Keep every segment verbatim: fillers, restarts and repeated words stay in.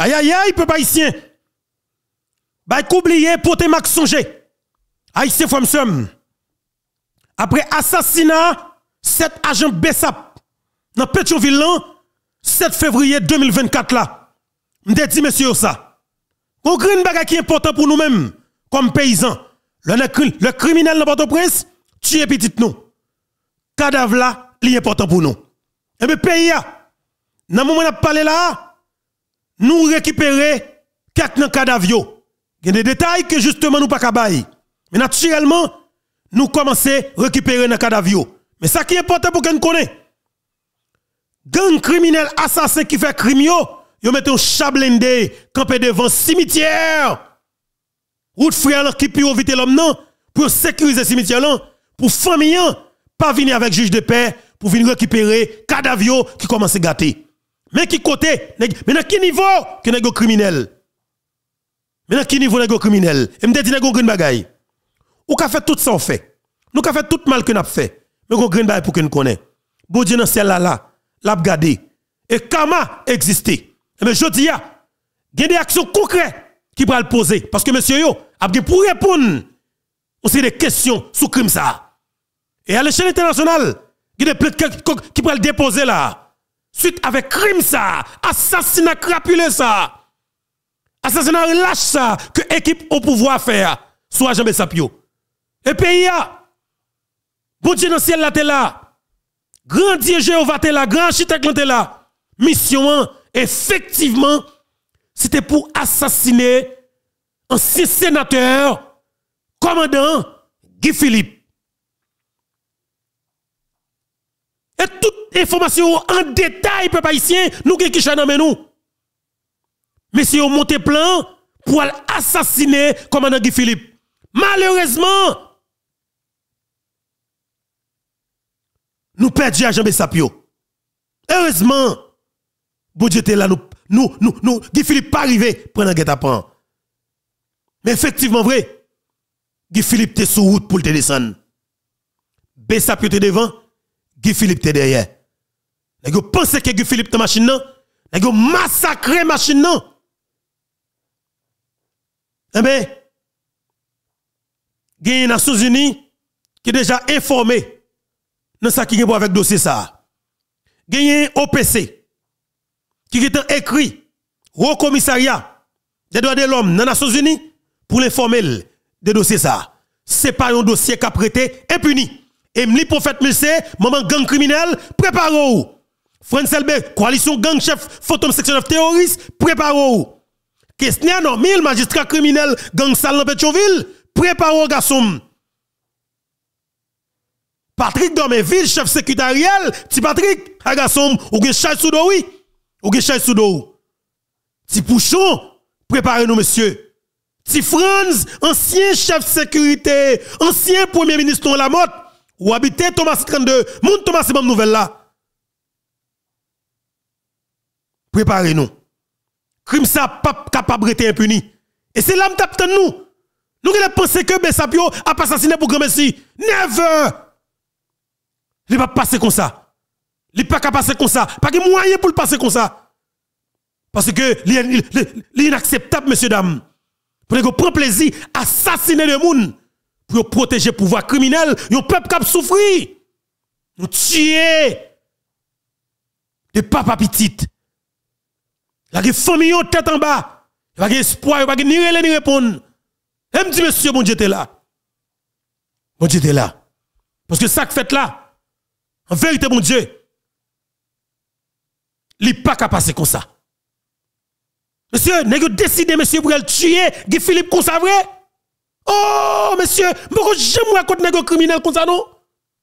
Aïe aïe aïe, peuple haïtien. Bah, oublié, pote Max Songé. Haïtien femme somme. Après assassinat, sept agents B S A P dans Pétionville, sept février deux mille vingt-quatre là. M'te dit monsieur ça. On green bagay qui est important pour nous-mêmes, comme paysans. Le, le criminel dans Port-au-Prince, tuer petit nous. Cadavre là, li important pour nous. Et bien pays là, dans le moment où on parlé là, nous récupérer quelques cadavres. Il y a des détails que justement nous pas cabaye. Mais naturellement, nous commençons à récupérer nos cadavres. Mais ça qui est important pour que nous connaissions. Gang criminel assassin qui fait crime yo, yo mette un chablende campé devant cimetière. Route frère qui peut éviter l'homme non pour sécuriser cimetière là, pour famille pas venir avec juge de paix pour venir récupérer cadavre qui commence à gâter. Mais qui côté, mais dans quel niveau que nèg criminel? Mais dans quel niveau nèg criminel? Et me dit nèg green bagay. Ou ka fait tout ça on fait. Nous ka fait tout mal que n'a fait. Mais go green bagay pour que nous connaît. Bon Dieu dans celle là là, l'a gardé. Et kama existé. Mais je dis ya, il y a des actions concrètes qui pourraient le poser parce que monsieur yo a pour répondre on c'est des questions sous crime ça. Et à l'échelle internationale, il y a des plaintes qui pourraient le déposer là. Suite avec crime ça, assassinat crapulé ça. Assassinat lâche ça que équipe au pouvoir faire soit jamais sapio. Et pays a bon Dieu dans ciel là t'es là. Grand Dieu Jéhovah t'es là, grand architecte t'es là. Mission effectivement c'était pour assassiner ancien sénateur commandant Guy Philippe. Et toute information en détail, peuple haïtien, nous qui chanons nous. Mais si on monte plan pour assassiner commandant Guy Philippe. Malheureusement, nous perdons Jean Bessapio. Heureusement, bon Dieu était là, nous, nous, nous, nous, Guy Philippe pas arrivé prendre un guet-apens. Mais effectivement, vrai, Guy Philippe était sur route pour te descendre. Bessapio était devant. Guy Philippe te derrière. Vous pensez que Guy Philippe te machine non? Vous massacré machine non? Eh bien, il y a les Nations Unies qui est déjà informé dans ça qui est avec dossier ça. Il y a O P C qui est écrit au commissariat des droits de l'homme dans les Nations Unies pour l'informer de dossier ça. Ce n'est pas un dossier qui a prêté impuni. Et m'li prophète Melsé, maman gang criminel, préparez-vous. France L B, coalition gang chef, photom section neuf terroriste, préparez-vous. Question non, mille magistrats criminels, gang sale dans Pétionville, préparez-vous, garçon. Patrick Domeville, chef sécuritaire, ti Patrick, a garçon, ou gen chay sous do, oui. Ou gen chay sous do. Ti Pouchon, préparez-nous, monsieur. Ti Franz, ancien chef sécurité, ancien premier ministre de la Motte, ou habité Thomas trente-deux, moun Thomas c'est bonne nouvelle là. Préparez-nous. Crime ça pas capable d'être impuni. Et c'est là m'tapte nous. Nous qui pensé que Bessapio a pas assassiné pour grand messi. Never. Il va passer comme ça. Il pas capable passer comme ça. Pas de moyen pour le passer comme ça. Parce que c'est inacceptable monsieur dame. Pour que prend plaisir à assassiner le monde. Pour protéger le pouvoir criminel, yon peuple qui a souffert. Nous tuer des papa petites. La famille yon tête en bas. Il n'y a pas d'espoir, il n'y a pas de ni relais ni répondre. Et me dit monsieur, bon Dieu t'es là. Bon Dieu t'es là. Parce que ça que fait là, en vérité, bon Dieu, il n'est pas capable de passer comme ça. Monsieur, n'est-ce décidé, monsieur, pour le tuer Guy Philippe comme ça, vrai? Oh, monsieur, pourquoi j'aime raconter nèg criminel comme ça, non?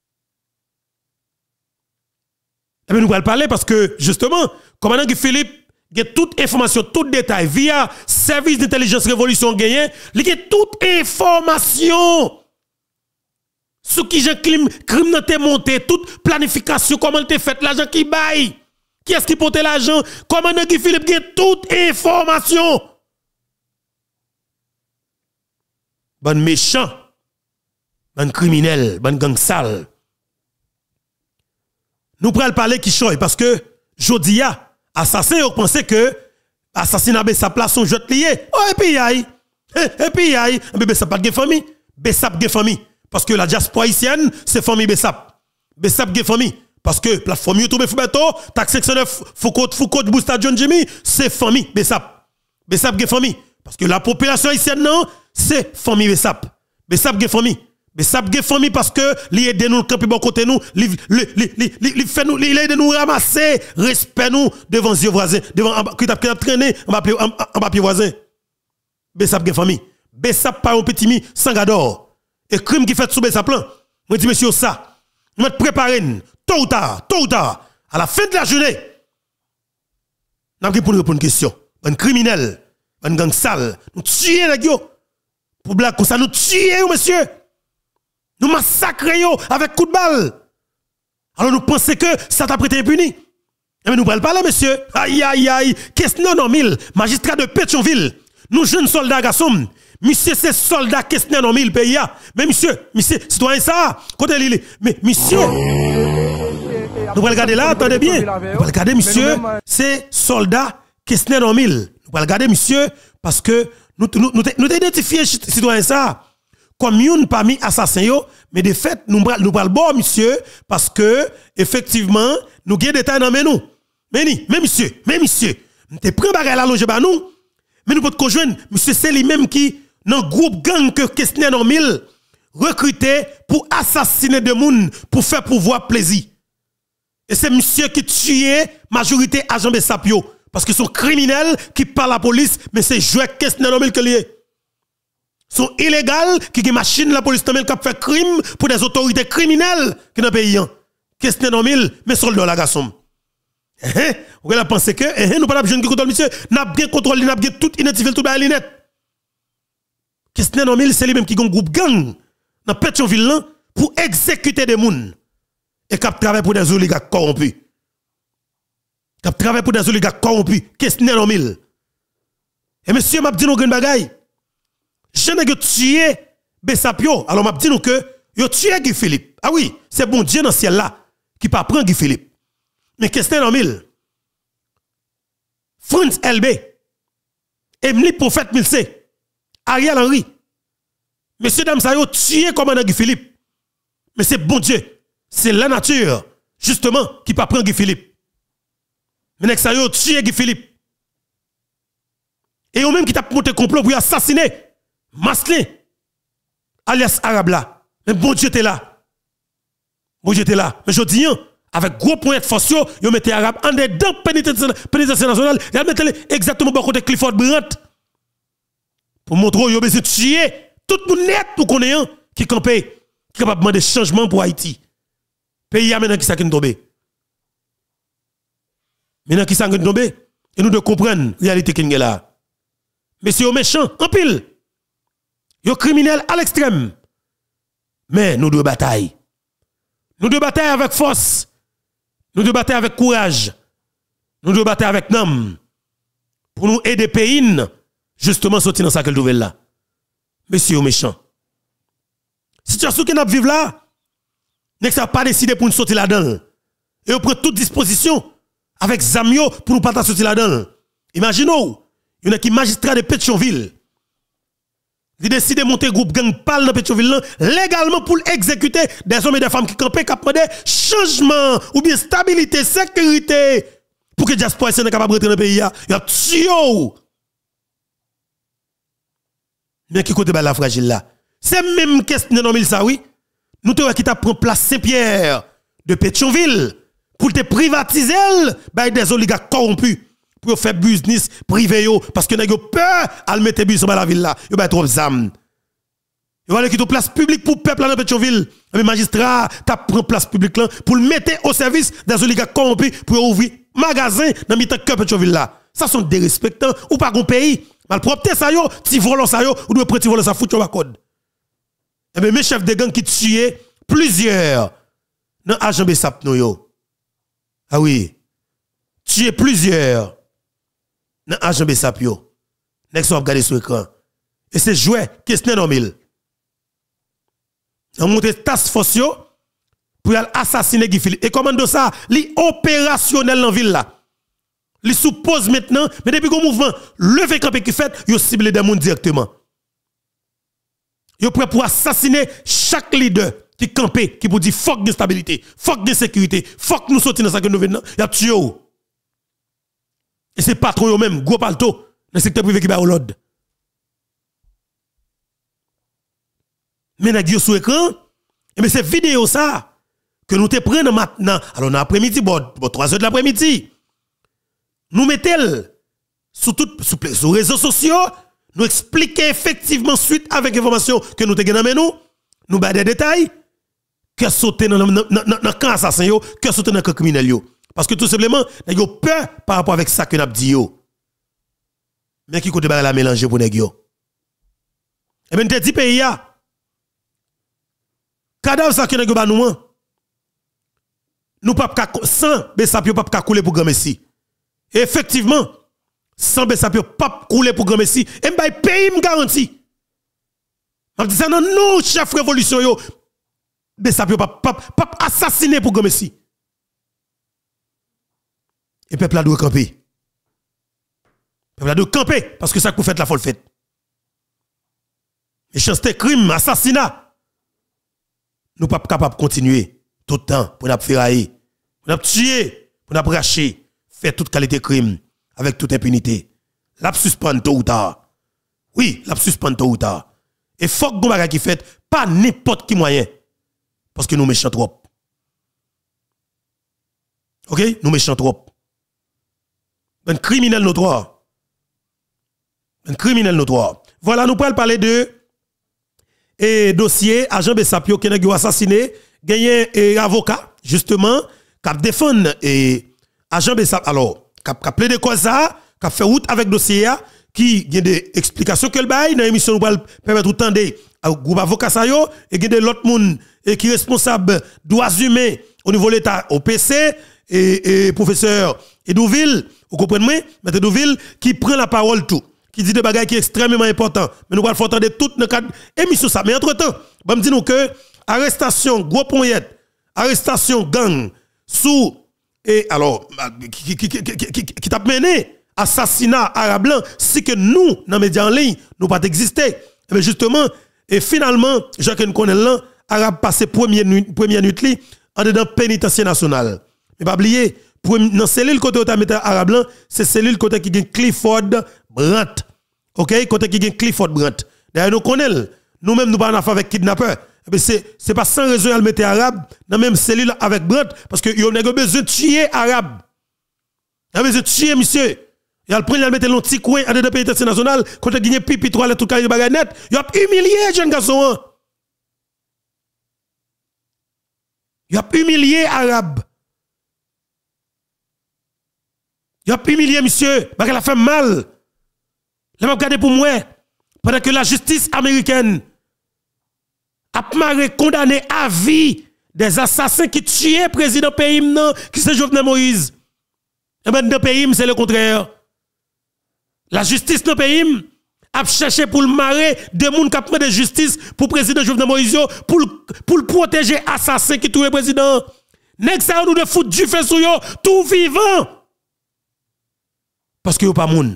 Eh bien, nous allons parler parce que, justement, commandant Guy Philippe, il y a toute information, tout détail, via service d'intelligence révolution gagné, il y a toute information sur qui j'ai crime, crime n'a été monté, toute planification, comment t'es fait, l'argent qui baille, qui est-ce qui porte l'argent, commandant Guy Philippe, il y a toute information. Bon méchant, bon criminel, bon gang sale. Nous prenons parler qui choy parce que Jodia, assassin, on pensait que assassinat Bessap là son jette lié. Oh et puis aïe. Et puis aïe, Bessap pas de famille, Bessap de famille parce que la diaspora haïtienne c'est famille Bessap. Bessap de famille parce que plateforme YouTube Foubeto, taxe section neuf Foucault Foucault Bousta John Jimmy, c'est famille Bessap. Bessap de famille parce que la population haïtienne non, c'est famille Bessap. Bessap de famille. Bessap de famille parce que li aide nous camper bon côté nous, li li li fait nous, il aide nous ramasser respect nous devant yeux voisins, devant qui t'a traîné en papier voisin. Bessap de famille. Bessap pas un petit mi sans gador. Et crime qui fait sous Bessap plan. Moi dis monsieur ça. Nous préparer tôt ou tard, tôt ou tard à la fin de la journée. N'a pour nous répondre une question. Un criminel, un gang sale, nous tuer les gars. Pour blague comme ça nous tuer monsieur. Nous massacrer avec coup de balle. Alors nous pensons que ça t'a prêté impuni. Mais nous parlons pas là monsieur. Aïe aïe aïe, Kestner Normil, magistrat de Pétionville. Nous jeunes soldats garçons, monsieur c'est soldat Kestner Normil pays a. Mais monsieur, monsieur citoyen ça, côté li mais monsieur nous allons regarder là, attendez bien. Nous allons regarder monsieur, c'est soldat Kestner Normil. Nous allons regarder monsieur parce que nous nous nous, nous identifier citoyen ça comme une parmi assassins yo, mais de fait nous nous parlons bon monsieur parce que effectivement nous gain détail dans nous. Mais ni, mais monsieur, mais monsieur, nous te prend bagay la loge ba nous. Mais nous pouvons conjoindre, monsieur, c'est lui-même qui, dans le groupe gang que Kestner Normil, recruté pour assassiner des gens, pour faire pouvoir plaisir. Et c'est monsieur qui tue majorité agent Bessap yo. Parce que sont criminels qui parlent à la police, mais c'est joué Kestner Normil que lié. Sont illégaux qui ont machine la police qui fait crime pour des autorités criminelles qui dans le pays. Kestner Normil, mais soldat la garçon. Eh, vous avez pensé que eh, nous pas besoin de contrôle monsieur, n'a bien contrôlé, n'a bien tout identifié tout bail net. Kestner Normil c'est lui même qui gon groupe gang dans Pétionville là pour exécuter des gens et qui travaille pour des oligarques corrompus. Qui travaille pour des oligarques corrompus, Kestner Normil. Et monsieur m'a dit nous une bagaille. Je n'ai tué Bessap yo, alors m'a dit nous que yo tué Guy Philippe. Ah oui, c'est bon Dieu dans le ciel là qui pas prend Guy Philippe. Mais Kestner Normil, Frantz L B, Emily Prophète Milse, Ariel Henry, monsieur dame ça yo tué commandant Guy Philippe. Mais c'est bon Dieu, c'est la nature justement qui pas prendre Guy Philippe. Mais nek ça yo tué Guy Philippe. Et eux même qui t'a monté complot pour assassiner Maslin alias Arabe là. Mais bon Dieu t'es là. Bon Dieu t'es là. Mais je dis avec gros point de force, yo mettez Arabe en dedans pénitentiaire nationale, y mettez exactement bon côté Clifford Brandt. Pour montrer yo besoin de tuer tout le monde net pour connaît qui campé, qui capable demander changement pour Haïti. Pays a maintenant qui ça qui tomber. Maintenant qui ça qui tomber et nous de comprendre réalité qui est là. Messieurs méchants en pile. Yo criminel à l'extrême. Mais nous devons bataille. Nous devons bataille avec force. Nous devons bataille avec courage. Nous devons bataille avec nom. Pour nous aider pays justement sortir dans sa nouvelle là. Messieurs méchants. Situation que nous vivons là, n'est que ça pas décidé pour nous sortir là-dedans. Et on prend toute disposition avec Zamio pour nous pas sortir là-dedans. Imaginez, il y a qui magistrat de Pétionville. Il décide de monter groupe gang pal dans Pétionville légalement pour exécuter des hommes et des femmes qui campent, qui prennent changement ou bien stabilité, sécurité pour que diaspora soit capable de rentrer dans le pays. Il y a tué. Mais qui côté la fragile là? C'est même question Normil ça oui. Nous te qui t'a pris place Saint-Pierre de Pétionville pour te privatiser by des oligarques corrompus. Pour faire business privé yo parce que n'ayez peur à mettre bus dans la ville là yo ba trop zam yo va quitter place publique pour peuple dans Pétionville mais magistrat t'a prend place publique là pour le mettre au service des oligarques corrompus pour ouvrir magasin dans mi-temps que Pétionville là ça sont des respectants ou pas gon pays malpropre ça yo ti volant ça yo ou doit prendre ti volant ça foutre au code et bien mes chefs de gang qui tué plusieurs dans agent Bessap nou yo ah oui tué plusieurs dans agent Bessap yo. Nek so regarder sur écran. Et c'est joué Kestner Normil. On monte task force yo pour assassiner Guy Philippe. Et commando ça, li opérationnel dans ville là. Li suppose maintenant, mais depuis qu'on mouvement, levé campé qui fait, yo cible des monde directement. Yo prêt pour assassiner chaque leader qui campé, qui pour dire fuck de stabilité, fuck de sécurité, fuck nous sortir dans ça que nous venons, y a tué. Et c'est patron yo même, gros palto, dans le secteur privé qui va au l'ordre. Mais n'a sur écran, et mais c'est vidéo ça que nous te prenons maintenant. Alors dans l'après-midi, bon, bon trois heures de l'après-midi. Nous mettons sur tout sur les réseaux sociaux, nous expliquer effectivement suite avec information que nous te gagnons nous, nous ba des détails que sauter dans dans camp assassin yo, que sauter dans camp criminel yo. Parce que tout simplement, nous avons peur par rapport avec ça que nous avons dit yo. Mais qui côté la mélanger pour nèg yo. Et ben te dit pays ya cadavre ça que nèg ba nous nous pas sans Bessapio pas couler pour grand messi. Effectivement, sans Bessapio pas couler pour grand messi et m'bay pays me garantit. M'a dit ça non non chef révolution yo Bessapio pas pas pas assassiner pour grand messi. Et peuple a doit camper. Peuple a doit camper parce que ça que vous faites la folle fête. Méchanceté, crime, assassinat. Nous pas capable de continuer tout le temps pour nous faire pour nous tuer, pour nous racher, faire toute qualité de crime avec toute impunité. La suspendre tôt ou tard. Oui, la suspendre tôt ou tard. Et faut que nous qui fait pas n'importe qui moyen parce que nous méchants trop. OK, nous méchants trop. Un criminel notoire. Un criminel notoire. Voilà, nous pouvons parler de et dossier agent Bessapio qui a assassiné, gagné et avocat justement qui défend et agent Bessapio alors qui a plaidé quoi ça, qui a fait route avec dossier qui a des explications que le bail dans l'émission nous va permettre de tendre au groupe avocat ça yo et il y a l'autre monde qui est responsable droits humains au niveau de l'État au P C et, et professeur Edouville, vous comprenez moi, maître Edouville qui prend la parole tout, qui dit des bagages qui est extrêmement important. Mais nous allons faire entendre tout dans le cadre émission ça. Mais entre-temps, je me dis nous que arrestation gros poignette, arrestation gang sous et alors qui qui qui qui qui t'a mené assassinat arabe blanc si que nous dans les médias en ligne nous pas exister. Mais justement et finalement, Jacques nous connaît là, arabe passé première nuit première nuit li en dedans pénitencier national. Mais pas oublier dans cellule côté où tu as arabe blanc, c'est cellule côté qui gagne Clifford Brandt. OK, côté qui gagne Clifford Brandt. D'ailleurs nous connaissons, nous même nous pas en affaire avec kidnappeur. Mais c'est c'est pas sans raison à le mettre arabe dans même cellule avec Brandt parce que il a besoin de tuer arabe. Il a besoin de tuer monsieur. Il a le prendre le mettre dans petit coin à de pénitentiaire national côté qui gagne pipi trois tout cas bagay net, il a humilié jeune garçon. Il a humilié arabe. Il a humilié monsieur, parce qu'elle a fait mal. Je vais regarder pour moi, pendant que la justice américaine a marré condamné à vie des assassins qui tuaient le président pays, qui c'est Jovenel Moïse. Et bien, dans le pays, c'est le contraire. La justice dans le pays a cherché pour le marrer des gens qui ont pris de justice pour le président Jovenel Moïse, pour, pour le protéger assassin qui tuent le président. Nèg ça nous de foutre du feu sur yo, tout vivant. Parce que yo pas moun.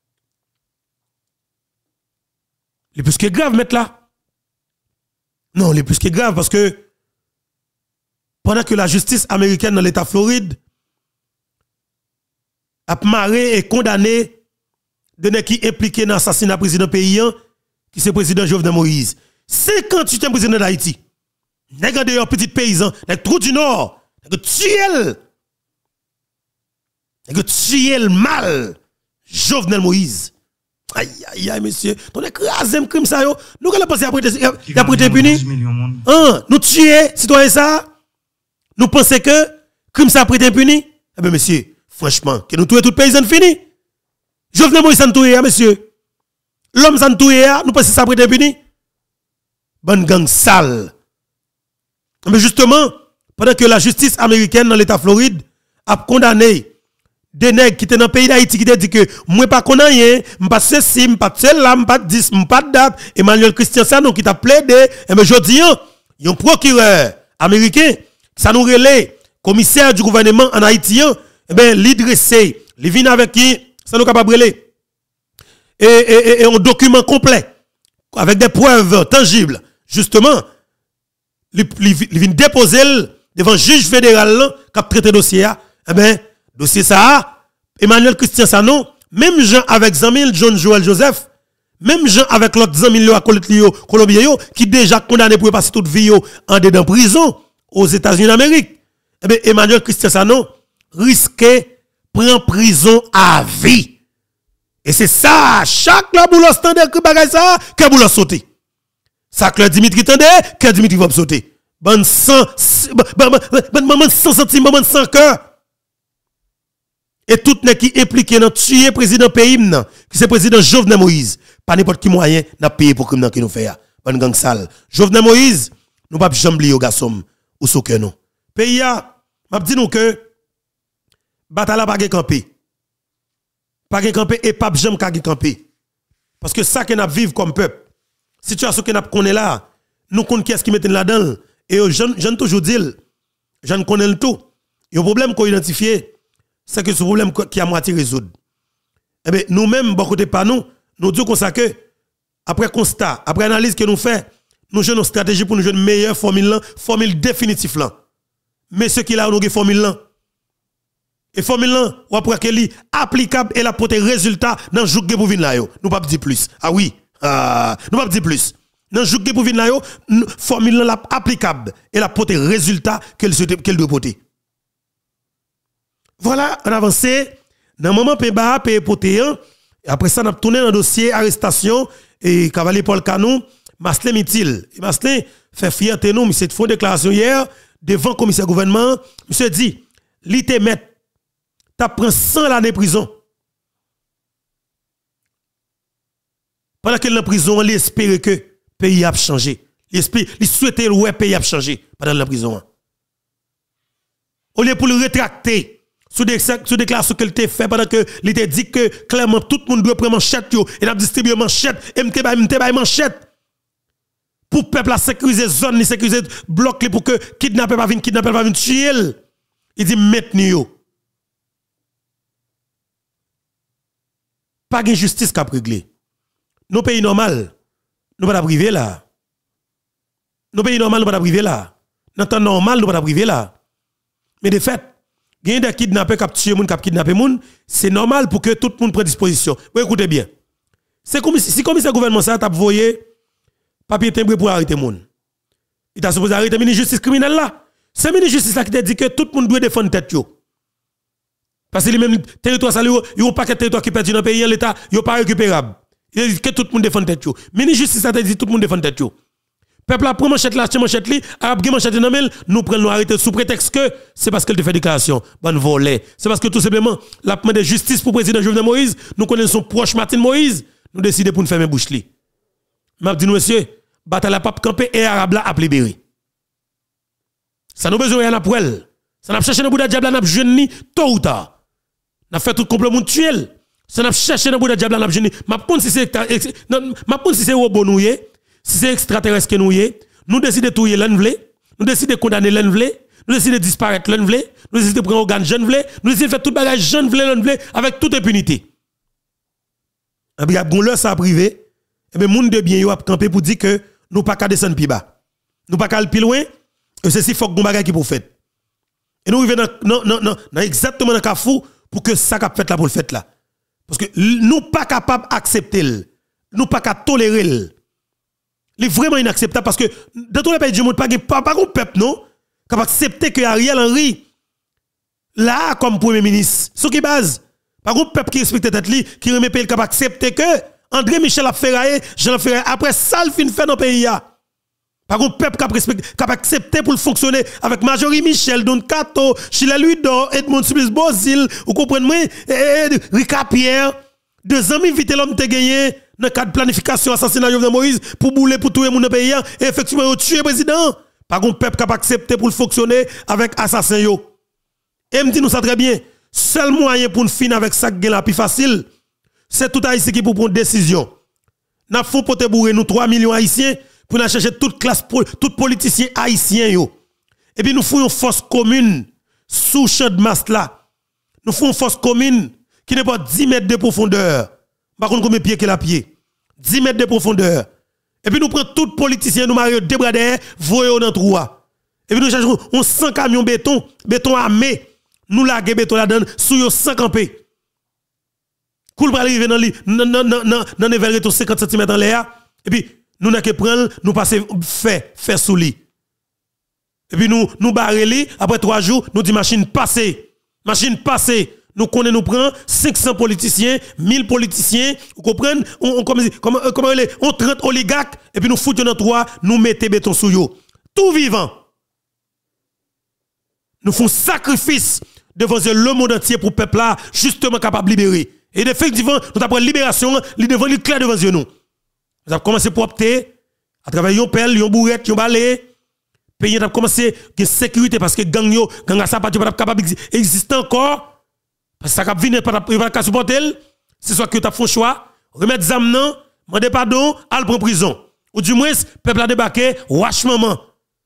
Les plus que grave mettre là. Non, les plus que grave parce que pendant que la justice américaine dans l'État Floride a marré et condamné de nèg qui impliqué dans l'assassinat président paysan qui c'est président Jovenel Moïse. cinquante-huitième président d'Haïti. Nèg d'ailleurs petit paysan, nèg trou du nord, nèg tuel. Nèg tuel mal Jovenel Moïse. Aïe aïe aïe monsieur, ton écrasé crime ça yo. Nous allons penser après après puni. Hein, nous tuer citoyen ça. Nous pensons que crime ça après impuni. Eh ben monsieur, franchement, que nous tuer tout paysan fini. Jovenel Moïse s'en tuer monsieur. L'homme s'en tuer, nous pensons ça après impuni. Bonne gang sale. Mais justement, pendant que la justice américaine dans l'État Floride a condamné des nègres qui étaient dans le pays d'Haïti qui dit que moi pas connais rien, m'pas ceci, m'pas cela, m'pas dix, m'pas date, Emmanuel Christian Sanon qui t'a plaidé, et ben jodi an, yon procureur américain, ça nous relève commissaire du gouvernement en Haïti, et ben li dressé il vient avec qui, ça nous capable de et, et, et, et un document complet, avec des preuves tangibles, justement, il vient déposer devant le juge fédéral qui a traité le dossier. Eh bien, dossier ça, Emmanuel Christian Sanon, même Jean avec Zamil, John Joel Joseph, même Jean avec l'autre Zamil à Colombie, qui déjà condamné pour passer toute vie en dedans prison aux États-Unis d'Amérique. Eh bien, Emmanuel Christian Sanon risquait prendre prison à vie. Et c'est ça, chaque la boule standard que bagay ça, que boule sauter. Ça que Dimitri tendait, que Dimitri va sauter. Bon sang, bon maman sans sentiment, bon sans cœur. Et tout n'est qui impliqué dans tuer président pays qui c'est président Jovenel Moïse. Pas n'importe qui moyen n'a payé pour crime qui nous fait. Bon gang sale. Jovenel Moïse, nous pas jamais oublier au garçon ou sous que non. Pays a, m'a dit nous que bataille pas camper. Pas camper et pas jamais camper. Parce que ça que n'a vivre comme peuple. Situation que n'a connaît là, nous connaissons qui est-ce qui mette là-dedans et je ne toujours dire, je ne connais le tout. Et le problème qu'on identifie, c'est que ce problème qui a moitié résoudre. Eh bien, nous-mêmes, beaucoup de pas nous, nous disons comme ça que, après constat, après analyse que nous faisons, nous jouons une stratégie pour nous jouer une meilleure formule, là, formule définitive là. Mais ce qui là, nous avons une formule là. Et formule là, ou après qu'elle est applicable et la porter résultat dans le jour pour venir là. Nous pas dire plus. Ah oui, ah, nous pas dire plus. Dans le jour pour venir là, formule là applicable et la porter résultat qu'elle qu'elle doit porter. Voilà, on avance. Dans le moment Péba, P potéen, après ça, on a tourné dans le dossier arrestation et cavalier Paul Canou, Maslin Mitil. Et Maslin fait fierté nous, monsieur fait une déclaration hier devant le commissaire gouvernement. Monsieur dit, li te met, t'as pris cent années de prison. Pendant qu'il est en prison, il espère que le pays a changé. Il souhaite que le pays a changé pendant la prison. Au lieu pour le rétracter, sous des déclarations qu'elle t'a fait pendant que il t'a dit que clairement tout le monde doit prendre manchette et n'a distribué manchette et m'te bay m'te bay manchette pour peuple à sécuriser zone ni sécuriser bloc pour que kidnapper pas venir kidnapper pas venir tuer. Il dit maintenir yo. Pas de justice qu'a réglé. Nos pays normal, nous pas privé là. Nos pays normal nous pas privé là. Dans temps normal nous pas privé là. Mais de fait gain des kidnappés qui tuer moun, qui kidnapper moun, c'est normal pour que tout le monde prenne disposition. Vous écoutez bien. C'est comme si comme le gouvernement ça t'a voyé papier timbré pour arrêter moun. Il t'a supposé arrêter ministre justice criminelle là. C'est ministre justice là qui t'a dit que tout le monde doit défendre tête yo. Parce que les mêmes territoires ça yo un paquet de territoire qui perdu dans le pays l'état yo pas récupérable. Il dit que tout le monde défend tête yo. Ministre justice ça t'a dit tout le monde défend tête yo. Peuple a pris manchette là, manchette li, a pris manchette dans mel, nous prenons nous arrêter sous prétexte que c'est parce qu'elle te fait déclaration, bonne volée. C'est parce que tout simplement la demande de justice pour le président Jovenel Moïse, nous connaissons proche Martin Moïse, nous décidons pour nous fermer bouche li. M'a dit monsieur, bataille pape campé et arabe là a libéré. Ça nous besoin rien pour elle. Ça n'a cherché dans bout de diable n'a jeune ni tôt ou tard. N'a fait tout complot mutuel. Ça n'a cherché dans bout de diable n'a jeune ni. M'a pon si c'est m'a pon si c'est robot nous yé. Si c'est extraterrestre que nous y nous décidons de touiller l'envelé, nous décidons de condamner l'envelé, nous décidons de disparaître l'envelé, nous décidons de prendre organe jeune vlé, nous décidons de faire tout bagage jeune vlé l'envelé avec toute impunité. Et bien, bon, là, ça privé, et bien, moun de bien yo a campé pour dire que nous pas qu'à descendre plus bas. Nous pas qu'à aller plus loin, et ceci faut que bon bagage qui pour fait. Et nous arrivons dans, non, non, non, exactement dans le cas fou pour que ça qu'a fait là pour le fait là. Parce que nous pas capable d'accepter, nous pas qu'à tolérer. C'est vraiment inacceptable parce que dans tous les pays du monde, pas pas pas un peuple non capable d'accepter que Ariel Henry là comme premier ministre, ce qui base pas un peuple qui respecte tête li, qui remet pays capable d'accepter que André Michel a ferraillé, Jean Ferraillé après ça le fin fait dans pays là. Pas un peuple capable respecter capable accepter pour fonctionner avec Majorie Michel, Don Cato, Chile Ludo, Edmond Suisse Bozil, vous comprenez moi, Ricard Pierre, deux amis vite l'homme te gagné dans le cadre de planification assassinat Jovenel Moïse pour bouler pour tuer mon pays et effectivement tuer le président. Pas un peuple capable d'accepter pour fonctionner avec assassin yo. Et me dit nous ça très bien. Seul moyen pour nous finir avec ça qui est la plus facile, c'est tout haïtien qui pour prendre décision. N'a faut pour te bourrer nous trois millions haïtiens pour nous chercher toute classe tout politicien haïtien yo. Et puis nous faisons une force commune sous champ de masse là. Nous faisons une force commune qui n'est pas dix mètres de profondeur. Par contre, combien de pieds qu'il a pied? dix mètres de profondeur. Et puis nous prenons tout politicien, nous marions deux bras derrière, voyons dans le trou. Et puis nous chargeons on cent camions béton, béton armé. Nous laguons béton là-dedans, sous cent campés. Cool pour arriver dans le dans dans dans dans le cinquante centimètres en l'air. Et puis nous n'avons que prendre, nous passer fait, fait sous lit. Et puis nous nous barrer li, après trois jours, nous dit machine passée. Machine passée. Nous connaissons, nous prenons cinq cents politiciens, mille politiciens, vous comprenez, on, on, comme, comme, comme on trente oligarques, et puis nous foutons dans trois, nous mettons béton sous eux. Tout vivant. Nous faisons sacrifice devant le monde entier pour le peuple là, justement capable de libérer. Et effectivement, nous avons une libération, nous devons être clair devant nous. Nous avons commencé pour opter, à travers une pelle, une bourrette, une balai. Pays a commencé à sécurité parce que gang yo, gang a ça pas capable d'exister encore. Parce que ça cap venir pas pas supporter, c'est soit que tu as fait choix, remettre zam nan, demander pardon, al prendre prison. Ou du moins peuple a débarqué, wash maman.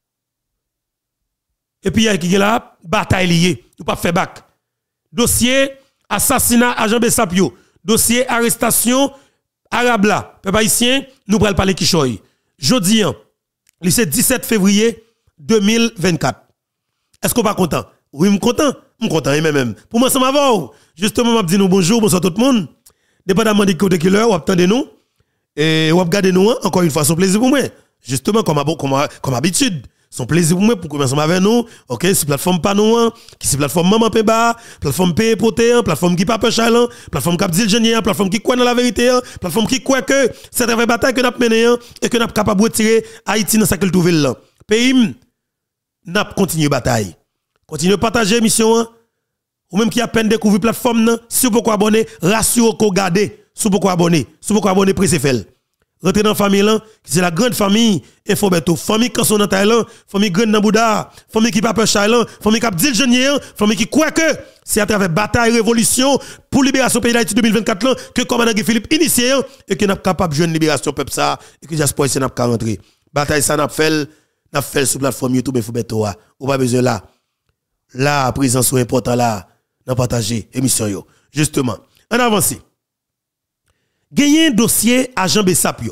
Et puis il y a qui là, bataille liée, nous pas faire bac. Dossier assassinat agent Bessapio, dossier arrestation arabe là, peuple haïtien, nous pral parler qui choy. Jodi an, c'est dix-sept février deux mille vingt-quatre. Est-ce qu'on pas content? Oui, je suis content. Je suis content même. Pour moi, ça m'a va. Justement, je dis nous bonjour, bonsoir tout le monde. Dépendamment de côté qui l'heure, vous attendez nous. Et vous regardez nous, encore une fois, c'est un plaisir pour moi. Justement, comme, comme, comme habitude. C'est un plaisir pour moi pour commencer avec nous. Ok, c'est plateforme pas nous, qui c'est plateforme Maman Peba, plateforme P Poté, plateforme qui pas peur chalant, plateforme Cap dit génie, plateforme qui croit dans la vérité, plateforme qui croit que c'est une vraie bataille que nous avons menée et que nous sommes capables de retirer Haïti dans sa qu'il trouve là. Pays, nous avons continué bataille. Continuez à partager l'émission. Ou même qui a peine découvert la plateforme, si vous pouvez abonner, rassurez vous garder. Si vous pouvez abonner, si vous pouvez abonner, pressez faire. Rentrez dans la famille, c'est la grande famille. Infobeto, famille qui sont dans Thaïlande, famille grande dans Bouddha, famille qui pas peur Chailan, famille qui a dit le génie, famille qui croit que c'est à travers bataille, révolution pour libération pays d'Haïti deux mille vingt-quatre là, que commandant Guy Philippe initié et que nous sommes capables de jouer une libération peuple ça et que j'espère que nous sommes rentrer. Bataille ça n'a fait, n'a fait sur la plateforme YouTube Infobeto. Ou pas besoin là. La présence est importante là, dans partager émission yo. Justement, en avance. Gagné un dossier agent Bessapio.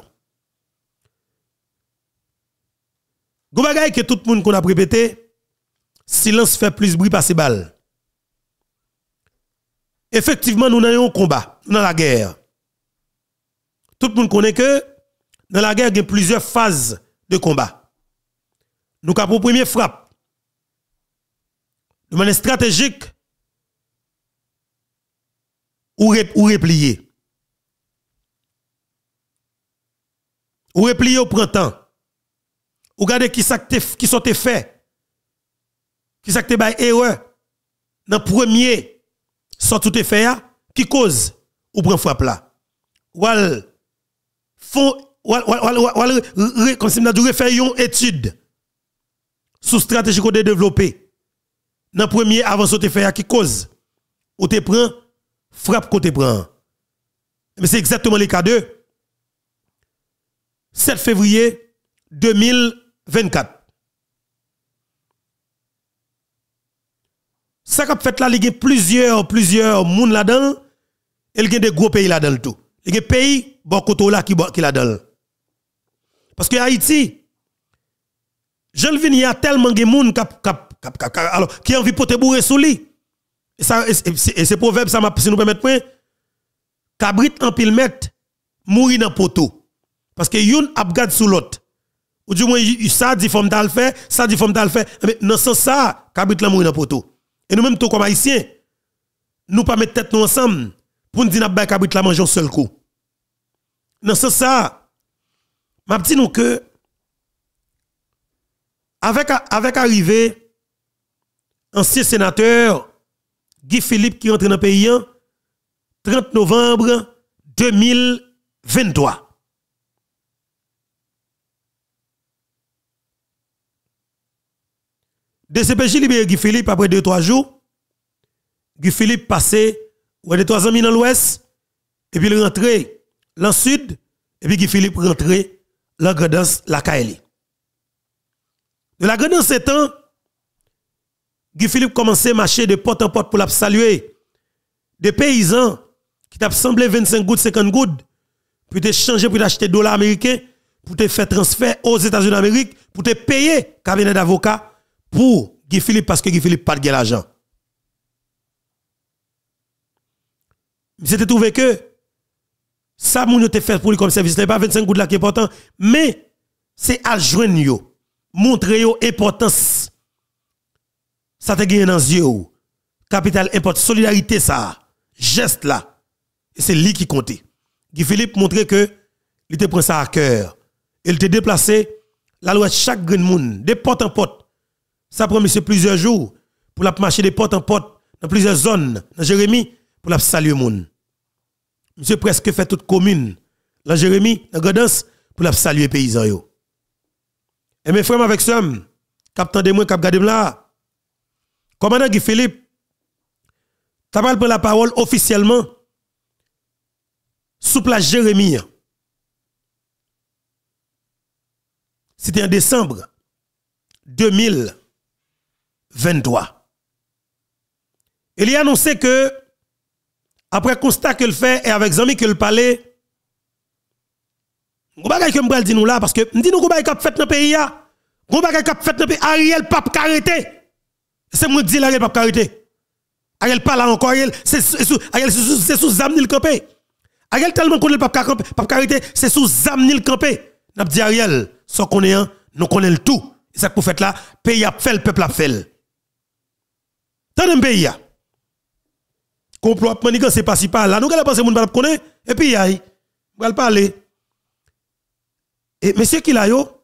Go bagay que tout le monde qu'on a répété, silence fait plus bruit passer balle. Effectivement, nous avons un combat, dans la guerre. Tout le monde connaît que dans la guerre, il y a plusieurs phases de combat. Nous avons première frappe. De manière stratégique ou, rep, ou replier. Ou replier au printemps. Ou regardez qui ça qui sont fait. Qui ça te bail erreur. Dans premier soit tout est fait qui cause ou prend frappe là. Ou al font ou al comme si on a dû refaire une étude sous stratégie qu'on a développé. Dans premier avant sauter faire qui cause ou te prend frappe côté prend. Mais c'est exactement le cas de sept février deux mille vingt-quatre. Ça qu'a fait là, il y a plusieurs plusieurs monde là-dedans, et il y a des gros pays là-dedans tout. Il y a des pays bon côté là qui qui là-dedans. Parce que Haïti je le il y a tellement de monde qui alors qui a envie de porter bourré sous lui. Et ça et c'est proverbe ça m'a si nous permettre point cabrit en pile mètre mourir dans poteau parce que yon a gade sous l'autre ou du moins ça dit forme d'al fait ça dit forme d'al fait mais dans ce sens ça cabrit la mourir dans poteau et nous même tout comme haïtiens nous pas mettre tête nous ensemble pour nous dire n'a ba cabrit la manger un seul coup dans ce sens ça m'a dit nous que avec avec arrivé ancien sénateur Guy Philippe qui entre dans le pays trente novembre deux mille vingt-trois. D C P J libéré Guy Philippe après deux trois jours. Guy Philippe passé ou deux trois amis dans l'ouest et puis il rentré dans le sud et puis Guy Philippe rentré dans la Grandance la Kaeli. De la Grandance c'est temps Guy Philippe commençait à marcher de porte en porte pour la saluer des paysans qui t'a semblé vingt-cinq gouttes, cinquante gouttes, pour te changer, pour t'acheter dollars américains, pour te faire transfert aux États-Unis d'Amérique, pour te payer cabinet d'avocat pour Guy Philippe parce que Guy Philippe pas de l'argent. C'était trouvé que ça, moun yo te fait pour lui comme service, n'est pas vingt-cinq gouttes là qui est important, mais c'est à joindre yo, montrer yo importance. Ça te gagne dans les yeux. Capital importe, solidarité ça, geste là. Et c'est lui qui comptait. Guy Philippe montrait que il te prend ça à cœur. Il te déplacé la loi chaque grand monde, de porte en porte. Ça prend monsieur plusieurs jours pour la marcher de porte en porte dans plusieurs zones dans Jérémie pour la saluer monde. Monsieur presque fait toute commune dans Jérémie, dans Gadens pour la saluer paysans yo. Et mes frères avec ça, cap tande moi cap gade là. Commandant Guy Philippe t'as pas prendre la parole officiellement sous place Jérémie. C'était en décembre deux mille vingt-trois. Il a annoncé que, après constat qu'il fait et avec Zami qu'il parlait, on va dire que je dire nous là parce que nous dit nous qu'on va fait dans le pays. On va faire fait dans le pays. Ariel pas arrêté. C'est moi qui dis Ariel pas arrêté. Ariel pas là encore. C'est sous Zamnil campé. Ariel tellement qu'on ne pas arrêté. C'est sous Zamnil campé. N'a dit Ariel, sans qu'on est nous connaissons le tout. Et ça que vous faites là, pays a fait, le peuple a fait. Tant de pays. Complot manigan c'est pas si pas là. Nous allons penser moun pas connaître et puis aïe. On va parler. Et monsieur qui là yo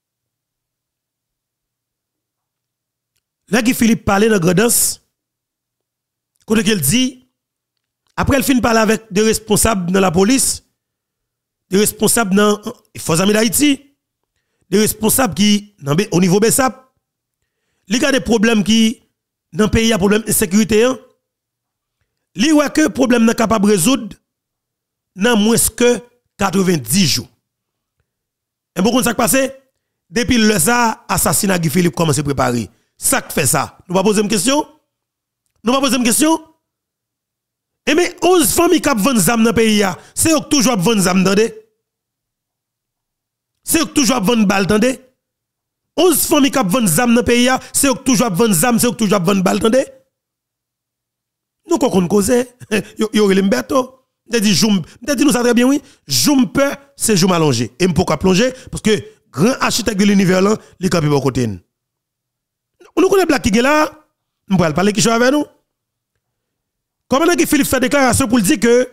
là Guy Philippe parlait dans Gredance. Quand il dit après il fin parler avec des responsables dans la police, des responsables dans les forces armées d'Haïti, des responsables qui au niveau B E S A P, il y a des problèmes qui dans le pays a problème de sécurité. Li wè que problème n'est capable de résoudre dans moins que quatre-vingt-dix jours. Et beaucoup de ça passé depuis le ça assassinat Guy Philippe commence à préparer. Ça qui fait ça. Nous va poser une question. Nous va poser une question. Et mais onze familles qui vendent zam dans le pays, c'est eux qui toujours vendent zam dans des. C'est eux qui toujours vendent balle dans des. onze familles qui vendent zam dans le pays, c'est eux qui toujours vendent zam, c'est eux qui toujours vendent balle dans des. Nous qu'on cause, yo yo le mbeto, me dit joum, me dit nous ça très bien oui, joum peur c'est joum allongé. Et pourquoi plonger parce que grand architecte de l'univers là, li campi bon côté. Nous connaît black qui est là, on va parler qui joue avec nous. Comment que Philippe fait déclaration pour dire que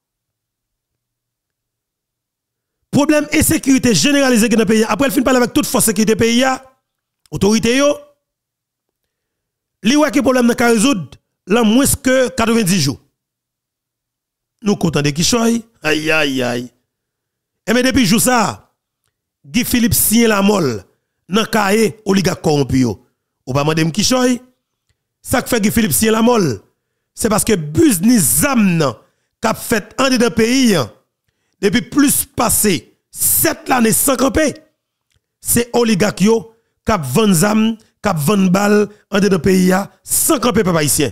problème insécurité généralisée dans le pays après il fin parler avec toute force sécurité pays autorité yo li wè que problème n'a ka résoudre là moins que quatre-vingt-dix jours. Nous comptons de qui choy. Aïe aïe aïe. Et mais depuis jour ça, Guy Philippe signe la molle dans cahier oligarque corrompu yo. Ou pas mandem qui choy. Ça que fait Guy Philippe signe la molle, c'est parce que business zam qu'a fait en dedans pays depuis plus passé sept années sans camper. C'est oligarque yo qu'a vend zam, qu'a vend balle en dedans pays sans camper papa haïtien.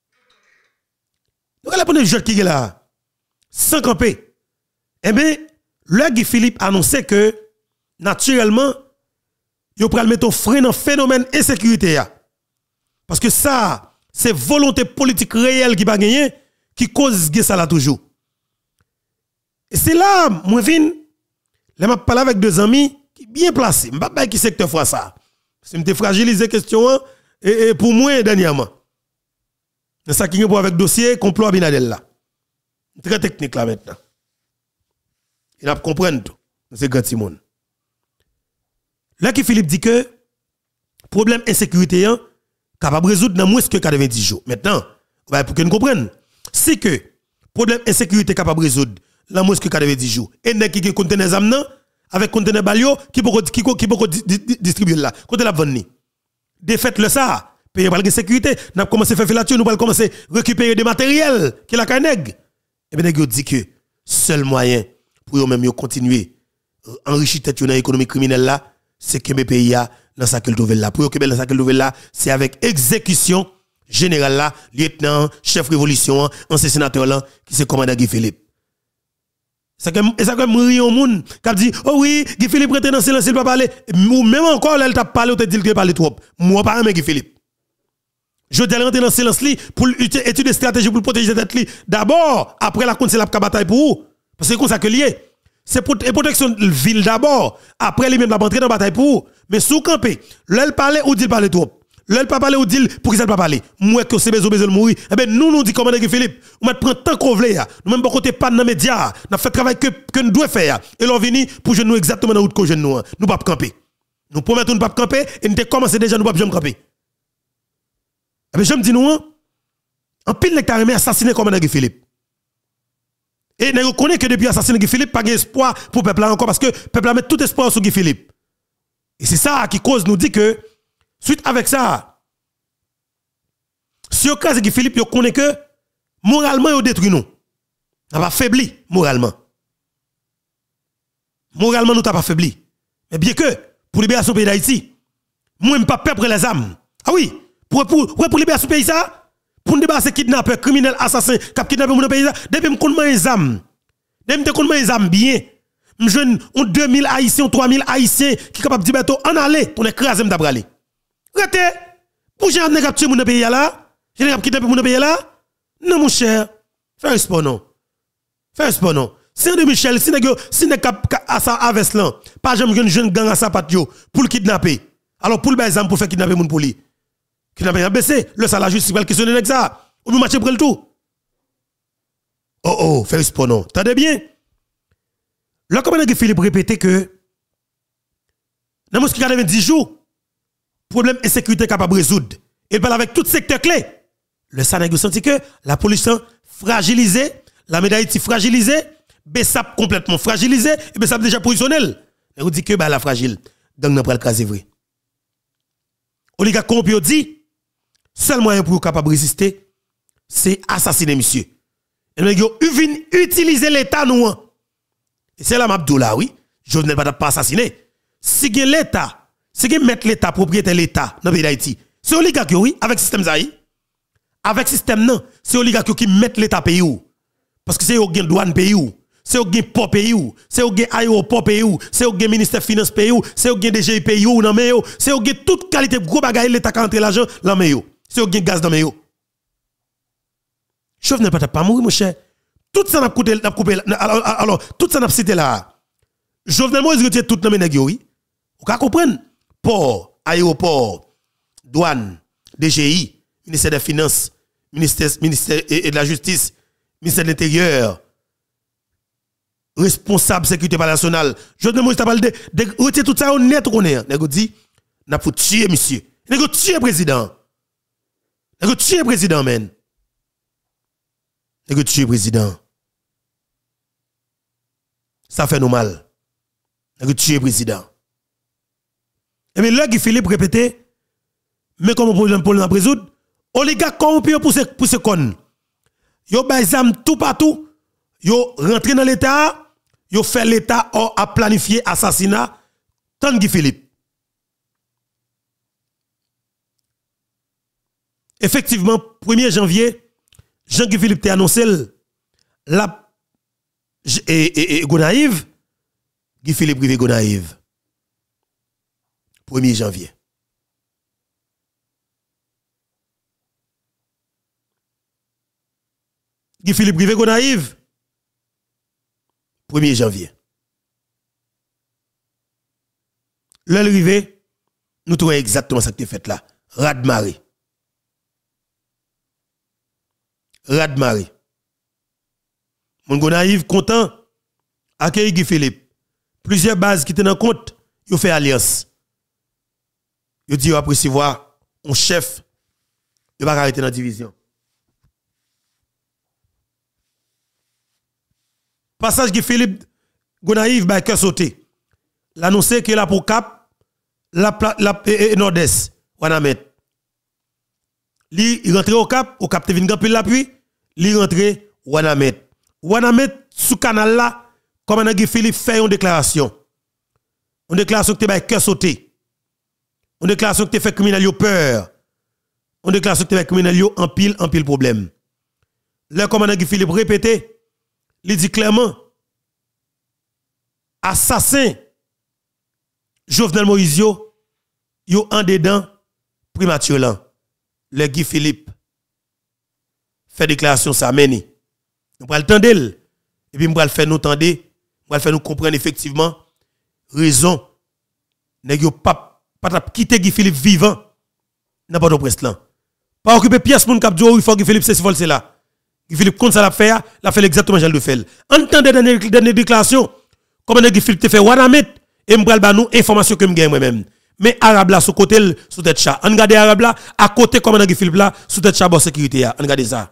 Donc, la première chose qui est là, sans camper. Eh bien, le Guy Philippe annonçait que, naturellement, il va mettre un frein dans le phénomène d'insécurité. Parce que ça, c'est volonté politique réelle qui va gagner, qui cause ça là toujours. Et c'est là, moi, je vais parler avec deux amis qui sont bien placés. Je ne sais pas qui secteur fois ça. C'est me fragilisé la question, et pour moi, dernièrement. C'est ça qui est pour avec dossier complot Abinadel là. Très technique là maintenant. Il a comprendre tout. C'est grand Simone. Là qui Philippe dit que problème insécurité hein, capable de résoudre dans moins que quatre-vingt-dix jours. Maintenant, pour que nous comprenions, c'est que problème insécurité capable de résoudre dans moins que quatre-vingt-dix jours. Et n'est qui conteneur zamnan avec conteneur balio qui peut qui qui peut distribuer là. Côté la vendre. Défaite le ça. Payer par la sécurité, nous avons commencé à faire filature, nous allons commencer à récupérer des matériels qui la canègue. Et bien, nous dit que seul moyen pour eux-mêmes continuer à enrichir tête dans l'économie criminelle là, c'est que mes pays dans ça qu'ils trouvent là. Pour eux que dans ça qu'ils trouvent là, c'est avec exécution général là, lieutenant, chef révolution, ancien sénateur là, qui c'est commandant Guy Philippe. Ça comme ça comme rire au monde qui dit oh oui, Guy Philippe rete dans silence, il pas parler ou même encore là il t'a parlé ou te dit qu'il parle trop. Moi pas aimer Guy Philippe. Je dois rentrer dans silence li pour étudier stratégie pour protéger tête li. D'abord, après la compte c'est la bataille pour vous. Parce que c'est comme ça que lié. C'est pour protection de ville d'abord, après lui même la rentrer dans bataille pour vous. Mais sous camper, là il parler ou dit parler trop. Là, il pas parler ou dit pour qui ça pas parler. Moi que c'est besoin besoin mourir. Eh ben nous nous dit commandant Philippe, on met prendre temps qu'on veut ya. Nous même pas côté pas dans média, n'a fait travail que que nous doit faire et l'on vini pour je nous exactement dans route que je nous nous pas camper. Nous promettons nous pas camper et nous commencé déjà nous pas jamais camper. Eh ben je me dis nous en pile nèg t'a remis assassiner commandant Philippe. Et nous connaît que depuis assassiner Guy Philippe pas espoir pour peuple là encore parce que peuple a met tout espoir sur Guy Philippe. Et c'est ça qui cause nous dit que suite avec ça, si au cas de Philippe, vous connaissez que moralement, vous détruit nous. Nous pas faibli moralement. Moralement, nous n'avons pas faibli. Mais bien que, pour libérer son pays d'Haïti, moi, je ne pas perdre les âmes. Ah oui, pour, pour, pour, pour libérer ce pays, ça, pour nous débarrasser kidnappeurs, criminels, assassins, qui kidnappé mon pays, depuis que je connais les âmes, depuis que je connais les âmes bien, je jeune, on deux mille Haïtiens, trois mille Haïtiens qui sont capables de dire, on allait, on écrase, on d'abraller. Rete, pour j'ai un nèg tuer mon pays là, j'ai nèg kidnapper mon pays là. Non mon cher, fais un sport non. Fais un sport non. Si de Michel, si nèg si nèg à sa avest là, pas jamais une jeune gang à sa patte yo pour le kidnapper. Alors pour le bazam pour faire kidnapper mon pour lui. Kidnapper a baissé, le ça la justice va questionner nèg ça. Ou bien marcher pour le tout. Oh oh, fais un sport non. Tendez bien. Là comment nèg Philippe répéter que dans mosquée quatre-vingt-dix jours problème insécurité capable de résoudre. Il parle avec tout secteur clé. Le Sénégal senti que la police fragilisée, la médaille fragilisée, Bessap complètement fragilisé, et Bessap déjà positionnel. Et vous dit que bah la fragile, gang n'a pas le cas vrai. Oligarque corrompu dit, seul moyen pour capable résister, c'est assassiner monsieur. Et nous avons utiliser l'État nous. Et c'est là Mabdoula oui, je ne vais pas assassiner. Si l'État c'est que mettre l'État, propriétaire l'État dans le pays d'Haïti. C'est oligarque, oui, avec le système Zaï. Avec le système, non. C'est oligarque qui mettent l'État pays où. Parce que c'est eux qui ont douane pays où. C'est eux qui ont port pays où. C'est eux qui ont aéroport pays où. C'est eux qui ont ministère finance pays où. C'est eux qui ont D G I pays où. C'est eux qui ont toute qualité de gros bagaille l'État qui a entré l'argent dans le pays. C'est eux qui ont gaz dans le pays. Je ne peux pas mourir, mon cher. Tout ça n'a coupé. Alors, alors, tout ça n'a cité là. Jovenel Moïse retire tout dans le pays, oui. Vous comprenez? Port, aéroport, douane, D G I, ministère des Finances, ministère, ministère et de la Justice, ministère de l'Intérieur, responsable sécurité nationale. Je ne sais pas de retirer tout ça honnête qu'on est. Nego dit, n'a pas tuer monsieur. Nego tuer président. Nego tuer président men. Nego tuer président. Ça fait nous mal. Nego tuer président. Et bien là, Guy Philippe répétait, mais comment problème pour le résoudre? Oligarque corrompu pour ce pour ce con. Yo bazam tout partout, yo rentré dans l'État, yo fait l'État à planifier assassinat tant Guy Philippe. Effectivement, premier janvier, Jean-Guy Philippe t'a annoncé la et et, et Gonaïve, Guy Philippe privé Gonaïve. premier janvier. Guy Philippe privé Gonaïve. premier janvier. L'heure arrivée, nous trouvons exactement ce qui est fait là. Radmaré. Radmaré. Mon Gonaïve content, accueille Guy Philippe. Plusieurs bases qui tiennent en compte, ils fait alliance. Ils disent après recevoir un chef, il va arrêter dans la division. Passage Guy Philippe Gonaïve, bah, cœur sauté. L'annoncer qu'il a pour cap, la, la, et, et nord-est, Wanamet. Li, il rentre au cap, au cap te vin gampil l'appui, li rentre Wanamet. Wanamet, sous canal là, comme Guy Philippe fait une déclaration. Une déclaration que te bah, cœur sauté. Une déclaration que te fait criminel yo peur. on déclaration que les criminels yo en pile, en pile problème. Le commandant Guy Philippe répété, il dit clairement, assassin Jovenel Moïse yo, yo en dedans prématurément. Le Guy Philippe fait déclaration ça meni. Nous pral tande et puis nous pral faire nous tendre, nous pral faire nous comprendre effectivement raison nèg yo pas pas quitter Guy Philippe vivant n'a pas de presse là. Pas occuper pièce moun k'ap il faut Guy Philippe c'est c'est là. Guy Philippe compte ça l'a fait, l'a fait exactement Jean le fait. Entendez dernière dernière déclaration comme Guy Philippe te fait wanamet et m'pral ba nous information que m'gagne moi-même. Mais arabe là sous côté sous tête chat. On regarde arabe là à côté comme Guy Philippe là sous tête chat bon sécurité on regarde ça.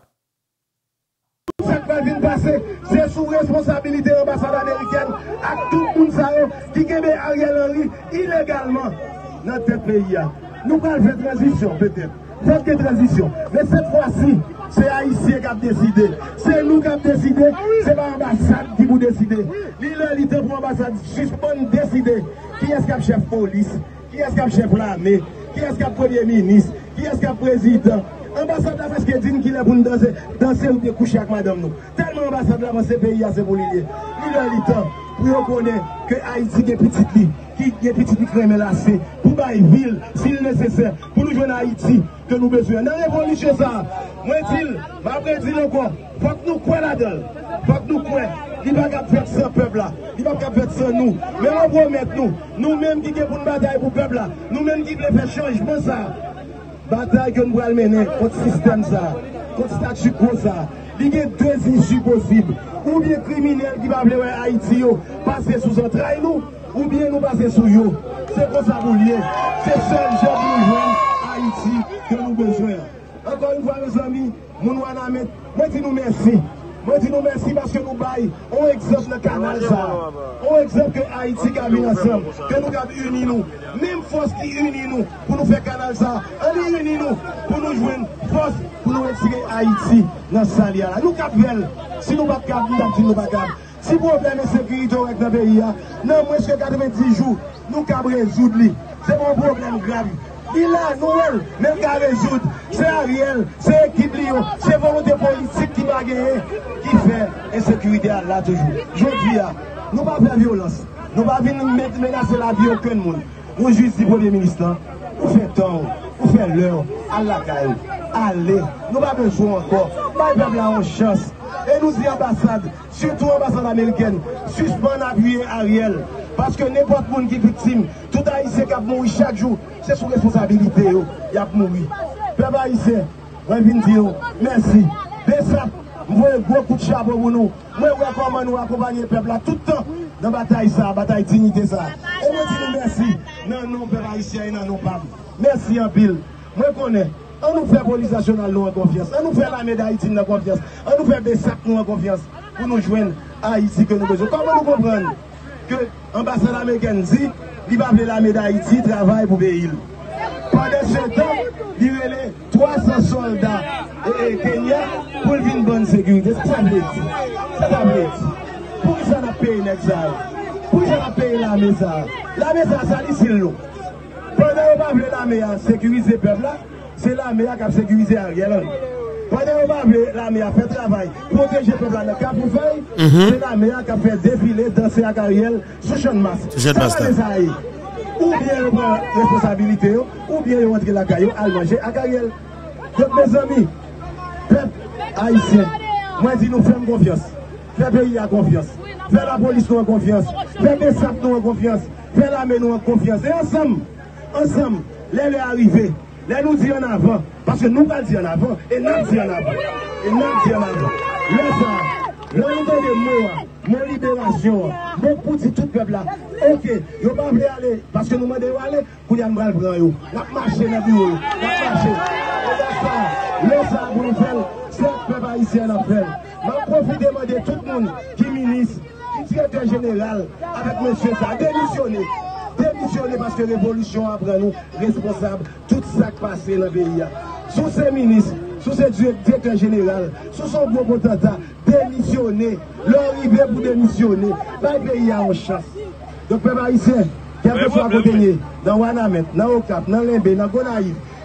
Cette va venir passer, c'est sous responsabilité de l'ambassade américaine à tout le monde qui gagne Ariel Henry illégalement dans notre pays. Nous allons faire transition peut-être. Faites des transitions. Mais cette fois-ci, c'est Haïtien qui a décidé. C'est nous qui avons décidé. C'est pas l'ambassade qui vous décide. L'illéalité pour l'ambassade suspend décider. Qui est-ce qui a chef police? Qui est-ce qui a chef l'armée? Qui est-ce qui a premier ministre? Qui est-ce qui a président? L'ambassade là, parce qu'elle dit qu'il est pour nous danser, danser ou bien coucher avec madame nous. Tellement l'ambassade là, dans ce pays, c'est pour l'idée. L'illéalité, pour reconnaître que Haïti est petite lit, qui est petite lit crème lacée, pour bailler ville, s'il est nécessaire, pour nous jouer en Haïti, que nous besoin. Dans la révolution, ça, moi, dis, après, dis encore, faut que nous croyons là-dedans. Faut que nous croyons. Il ne va pas faire sans peuple là. Il ne va pas faire sans nous. Mais on promet nous, nous-mêmes qui sommes pour une bataille pour le peuple là, nous-mêmes qui voulons faire changement ça. Bataille que nous allons mener contre le système ça, contre le statu quo ça. Il y a deux issues possibles. Ou bien criminels qui va appeler Haïti, passer sous un train nous, ou bien nous passer sous eux. C'est comme ça vous liez. C'est seul jour pour nous joindre Haïti que nous besoin. Encore une fois, mes amis, nous nous en moi dis nous merci. Moi dis nous merci parce que nous baillons. On exemple le canal ça. On exemple que Haïti qui a vu ensemble, que nous avons unis nous. Même force qui unit nous pour nous faire canal ça. On unis nous pour nous joindre force pour nous retirer Haïti dans ce salia là. Nous capons. Si nous ne pouvons pas, nous ne pouvons pas. Si le problème de sécurité dans le pays, non moins que quatre-vingt-dix jours, nous pouvons résoudre. C'est un problème grave. Il a Noël, même qu'à résoudre. C'est Ariel, c'est l'équipe, c'est volonté politique qui va gagner, qui fait insécurité là toujours. Je dis, nous ne pouvons pas faire violence. Nous ne pouvons pas menacer la vie aucun monde. Nous juste le Premier ministre, nous faisons temps, nous faisons l'heure, à la caille. Allez, nous n'avons pas besoin encore. Nous avons une chance. Et nous y ambassade, surtout l'ambassade américaine, suspend appuyer Ariel. Parce que n'importe qui est victime, tout Haïtien qui a mouru chaque jour, c'est sous responsabilité. Il a mouru. Peuple Haïtien, je viens dire merci. De ça, je vois un gros coup de chapeau pour nous. Je vois comment nous accompagner le peuple là tout le temps dans la bataille, ça, bataille dignité. Ça. Et je dis merci. Non, non, peuple Haïtien, non, non, pas. Merci en pile. Moi, je connais. On nous fait police nationale nous en confiance. On nous fait l'armée d'Haïti nous en confiance. On nous fait des sacs nous en confiance. Pour nous joindre à Haïti que nous besoin. Comment nous comprendre que l'ambassade américaine dit qu'il va appeler l'armée d'Haïti travaille pour le pays. Pendant ce temps, il y a trois cents soldats et Kenya pour une bonne sécurité. C'est ça que je dis. C'est ça que je dis. Pour ça, on a payé ça. Pour ça, on a payé l'armée ça. L'armée ça, ça ici l'eau. Pendant qu'on va appeler l'armée à sécuriser le peuple là, c'est l'armée qui a sécurisé Ariel. Pendant qu'on va appeler l'armée à faire travail, protéger le peuple dans le cap pour faire, c'est l'armée qui a fait défiler, danser à Ariel sous champ de masse. Ou bien on prend responsabilité, ou bien on rentre la caillou à manger à Ariel. Donc mes amis, peuple haïtien, moi je dis nous faisons confiance. Faire le pays à confiance. Faire la police nous en confiance. Faire les sacs nous en confiance. Faire l'armée nous en confiance. Et ensemble, ensemble, les les arriver. Là, nous disons en avant, parce que nous ne pas dire en avant, et nous disons en avant. Et nous disons en avant. Là, ça, là, nous donnons des mots, mon libération, mon pour dire tout le peuple là. Ok, ils ne vont pas aller, parce que nous demandons aller, pour y aller prendre. Nous avons marché dans le bureau, nous avons marché. Et là, ça, là, ça, pour nous faire, c'est le peuple haïtien à faire. Je profite de demander tout le monde qui est ministre, qui est directeur général, avec monsieur ça, démissionner. Démissionner parce que la révolution après nous, responsable, tout ça qui passe dans le pays. Sous ces ministres, sous ces directeurs généraux, sous son gros potentat, démissionner, l'arrivée pour démissionner, le pays a une chance. Donc, peuple haïtien, quel que soit côté, dans Wanamet, dans Okap, dans Limbe, dans Gonaïve,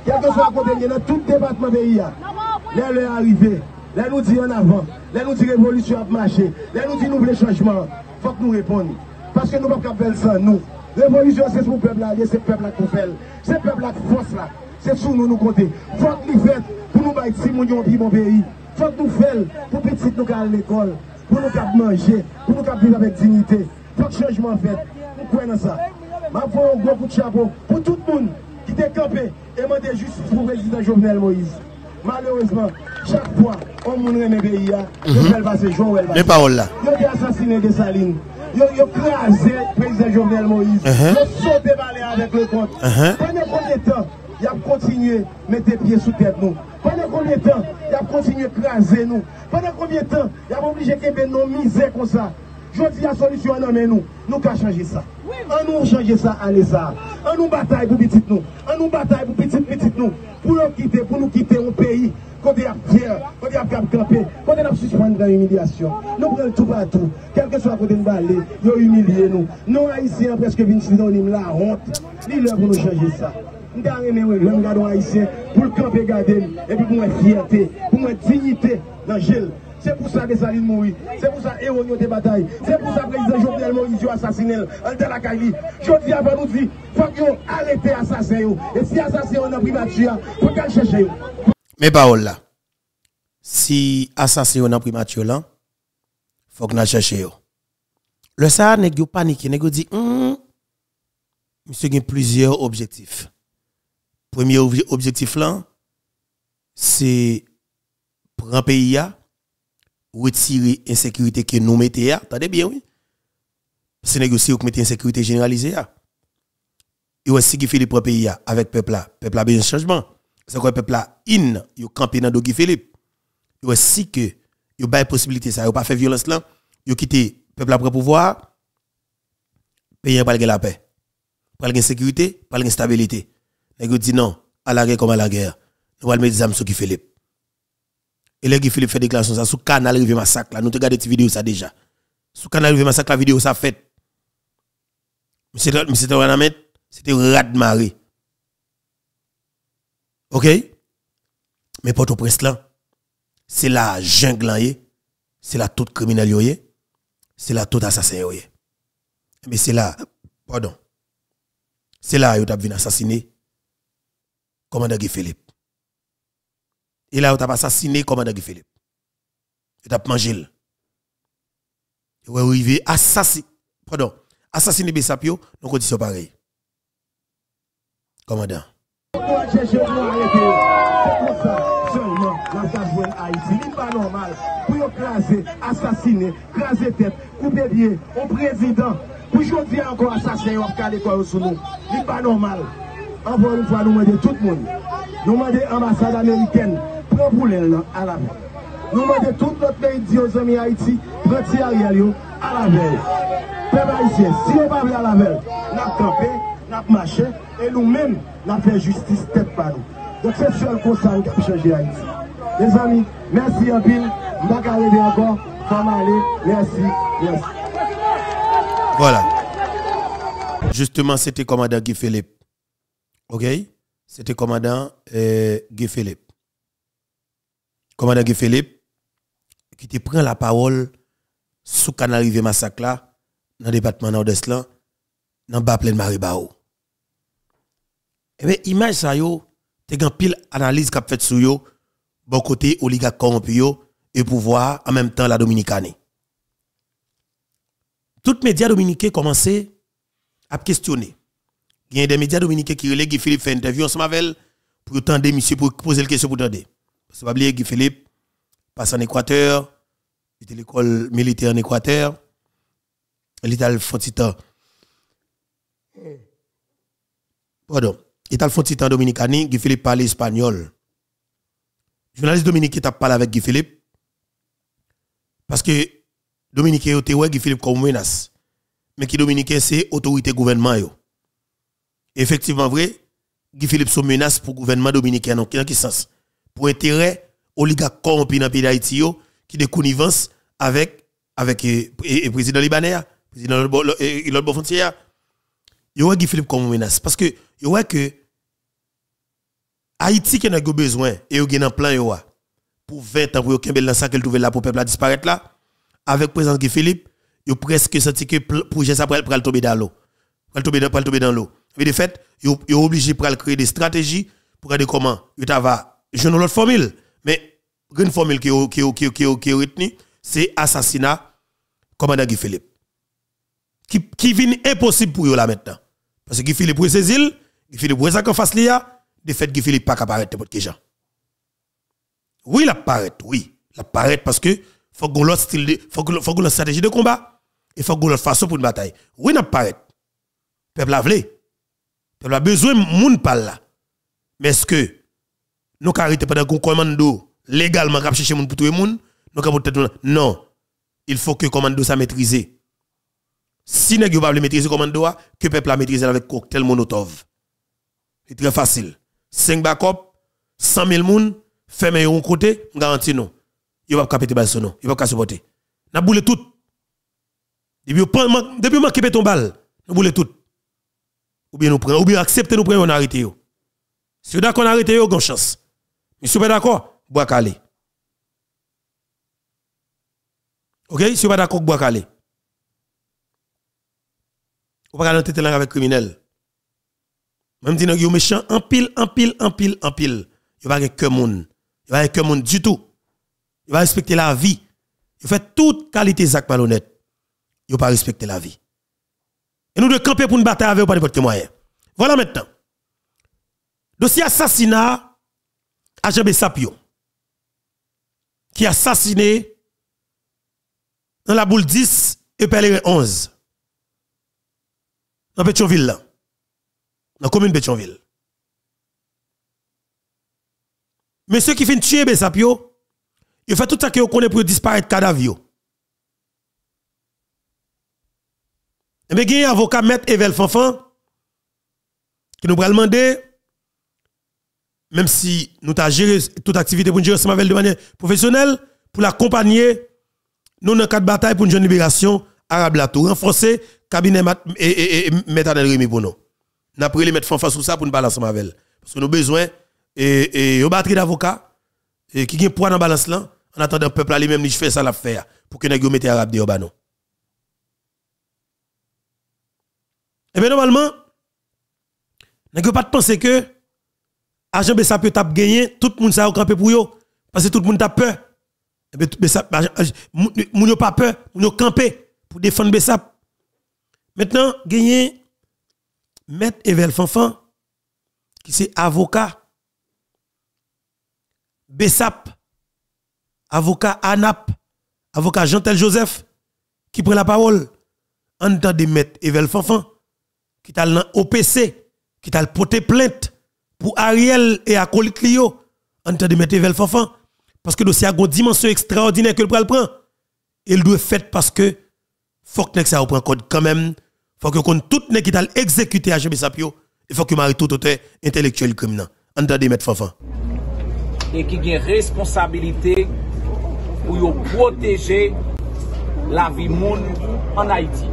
quel que soit côté dans tout département pays. Là, le arrivé, là nous dit en avant, là nous dit révolution a marché, là nous dit nous voulons changement. Il faut que nous répondions. Parce que nous ne pouvons pas faire ça, nous. Révolution, c'est pour le peuple là, c'est le peuple là qu'on fait. C'est le peuple là qui force là. C'est sur nous nous compter. Il faut que nous fassions pour nous battre si nous avons un bon pays. Il faut que nous fassions pour petit nous aller à l'école, pour nous manger, pour nous vivre avec dignité. Il faut que le changement fait. Nous croyons dans ça. Je vais faire un gros coup de chapeau pour tout le monde qui était campé et demandé justice pour le président Jovenel Moïse. Malheureusement, chaque fois, on nous remet le pays, il va passer jour où elle va. Les paroles là. Il a assassiné des salines. Il a crasé le président Jovenel Moïse. Il a sauté balai avec le compte. Pendant combien de temps il a continué à mettre des pieds sous tête nous? Pendant combien de temps il a continué à craser nous? Pendant combien de temps il a obligé de faire nos misères comme ça? Je dis la solution, non, mais nous, nous qu'à changer ça. On nous changer ça, allez ça. On nous bataille pour petit nous. On nous bataille pour petit petit nous. Pour nous quitter, pour nous quitter un pays. Quand il y a fier, quand il y a camper, quand il y a suspendre dans l'humiliation. Nous prenons tout partout. Quel que soit côté de balai, ils ont humilié nous. Nous, Haïtiens, presque vingt synonymes la honte. Dis-leur pour nous changer ça. Nous avons les Haïtiens pour le camper garder et puis pour moi fierté, pour moi dignité dans le gel. C'est pour ça que Saline mourit. C'est pour ça que héros de bataille. C'est pour ça que le président Jovenel Moïse a assassiné dans la Kaili. Je dis avant nous dire, il faut qu'on arrête l'assassin. Et si l'assassin est en primature, il faut qu'on cherche. Mais parole là. Si l'assassin est en primature là, il faut qu'on cherche. Le ça, n'est pas paniqué. N'est pas dit, hum, monsieur a plusieurs objectifs. Premier objectif là, c'est prendre un pays là, retirer l'insécurité que nous mettons. Attendez bien, oui. C'est négocier ou mettre insécurité généralisée. Et aussi qui fait le propre pays avec le peuple là. Le peuple a besoin de changement. C'est quoi le peuple là? In, il campé dans Guy Philippe. Et aussi que il y a une possibilité, ça, il pas fait violence là. Il quitté le peuple après pouvoir. Pays pas la paix. Pas la sécurité, pas la stabilité. Il dit non, à la guerre comme à la guerre. Nous allons mettre des armes sur Guy Philippe. Et là, Guy Philippe fait déclaration ça sur canal Rivière Massacre là. Nous te regardons cette vidéo ça déjà. Sur canal Rivière Massacre la vidéo ça fait. Monsieur monsieur Toranamet, c'était rat marée. OK? Mais pour tout presse là, c'est la jungle là, c'est la toute criminel c'est la toute assassin mais c'est là pardon. C'est là où tu as venu assassiner commandant Guy Philippe. Et là, tu as assassiné commandant Guy Philippe. Tu as mangé. Tu as arrivé assassiner. Pardon. Assassiner Bessapio dans conditions pareilles. Commandant. C'est pour ça seulement la Haïti. Ce n'est pas normal. Pour craser, assassiner, craser tête, couper pied, au président. Pour aujourd'hui encore assassiner, on va caler quoi sur nous. Ce n'est pas normal. Encore une fois, nous demandons tout le monde. Nous demandons l'ambassade américaine. Prends pour l'aile à la veille. Nous demandons tout notre pays aux amis Haïti, prends Ariel à la veille. Peuple haïtien, si on va à la veille, nous avons campé, nous avons marché, et nous-mêmes, nous avons fait justice tête par nous. Donc c'est seul constat qui a changé Haïti. Les amis, merci en pile. Je ne vais pas arriver encore. Femme aller. Merci. Merci. Voilà. Justement, c'était commandant Guy Philippe. OK? C'était commandant euh, Guy Philippe. Commandant Guy Philippe, qui te prend la parole sous canal Rivière Massacre là, dans le département nord-est là, dans le bas plein de Maribao. Eh bien, image ça yo, te gan pile analyse qu'a fait sur yo, bon côté oligarque corrompu yo, et pouvoir en même temps la Dominicane. Tout médias dominicains commencé à questionner. Il y a des médias dominicains qui relèvent Guy Philippe fait interview ensemble avec elle pour tendre monsieur pour poser une question pour tendre. Parce que pas oublier Guy Philippe passe en Équateur, il était l'école militaire en Équateur, il était à Fontitan. Pardon, il était à Fontitan Dominicani, Guy Philippe parle espagnol. Journaliste dominicain t'a parlé avec Guy Philippe parce que Dominicain était ouais Guy Philippe comme menace. Mais qui Dominicain c'est autorité gouvernement yo. Effectivement vrai, Guy Philippe son menace pour gouvernement dominicain dans quel sens? Pour intérêt oligarque corrompu dans le pays d'Haïti qui de connivence avec avec le président libanais, président de l'autre frontière. Yo ouais Guy Philippe comme menace parce que yo ouais que Haïti qui a besoin et yo gen un plan yo pour vingt ans pour yo kembel dans ça qu'elle trouve là pour peuple à disparaître là avec président Guy Philippe, yo presque senti que projet ça pral pral tomber dans l'eau. Pral tomber dans pral tomber dans l'eau. Et de fait, yo yo obligé pral créer des stratégies pour regarder comment yo ta va joindre l'autre formule, mais une formule qui qui qui qui qui retenu, c'est assassinat commandant Guy Philippe. Qui qui vient impossible pour yo là maintenant. Parce que Guy Philippe pour saisir, Guy Philippe pour ça qu'en face liya, de fait Guy Philippe pas capable n'importe quel gens. Oui, la paraît, oui, la paraît parce que faut qu'on l'autre style de faut qu'on faut qu'on stratégie de combat et faut qu'on l'autre façon pour une bataille. Oui, n'a paraît. Peuple a vle. Peuple a besoin moun parle là. Mais est-ce que nous arrêter pendant qu'on commando légalement cap chercher moun pour tout le monde, nous cap peut-être non. Il faut que commando ça maîtriser. Si nèg yo pas le maîtriser commando que peuple a maîtriser avec cocktail Molotov. C'est très facile. cinq backup, cent mille moun, ferme un côté, garantie non. Yo va capter balle son non, il va pas supporter. N'a boule tout. Depuis depuis man képe ton balle, nous boule tout. Ou bien nous prend ou bien accepter nous prendre on arrêter yo. Si vous d'accord on arrêter yo, gon chance. Mais si vous pas d'accord, bois calé. OK, si vous pas d'accord bois calé. Ou pas aller tête avec criminel. Même si vous méchant en pile en pile en pile en pile, il va que monde. Il va que monde du tout. Il va respecter la vie. Il fait toute qualité zac malhonnête. Il va pas respecter la vie. Et nous de camper pour une bataille avec pas n'importe quel moyen. Voilà maintenant. Dossier assassinat agent Bessapio qui a assassiné dans la boule dix et Pèlerin onze. Dans Pétionville là. Dans la commune Pétionville. Monsieur qui fait tuer Bessapio, il fait tout ça que vous connaissez pour disparaître cadavre. Et bien, il y a un avocat maître Evel Fanfan qui nous va demander, même si nous avons géré toute activité pour nous gérer ensemble de manière professionnelle, pour l'accompagner, nous dans quatre batailles pour une jeune libération arabe là tout renforcer cabinet et maître Adel Rémy pour nous. Nous avons pris les mettre Fanfan sur ça pour nous balancer avec elle. Parce que nous avons besoin et et batterie d'avocats qui gagne poids dans balance là en attendant le peuple lui-même lui fait ça la faire pour que nous mette arabe de bano. Et bien normalement, n'a pas de penser que agent Bessapio t'a gagné, tout le monde ça a campé pour yo parce que tout le monde a peur. Et bien moun yo pas peur, moun yo campé pour défendre Bessap. Maintenant, gagné maître Evel Fanfan qui c'est avocat Bessap, avocat Anap, avocat Jean-Tel Joseph qui prend la parole en temps de maître Evel Fanfan qui t'a dans O P C, qui t'a porté plainte pour Ariel et acolyte Lio, en train de mettre Evel Fanfan, parce que le dossier a une dimension extraordinaire que le prend. Il doit faire parce que faut que ça prend code quand même, faut que tout ne qui t'a exécuté à Jean Bessapio, il faut que marie tout auteur intellectuel criminel. En train de mettre Fanfan. Et qui a une responsabilité pour protéger la vie monde en Haïti.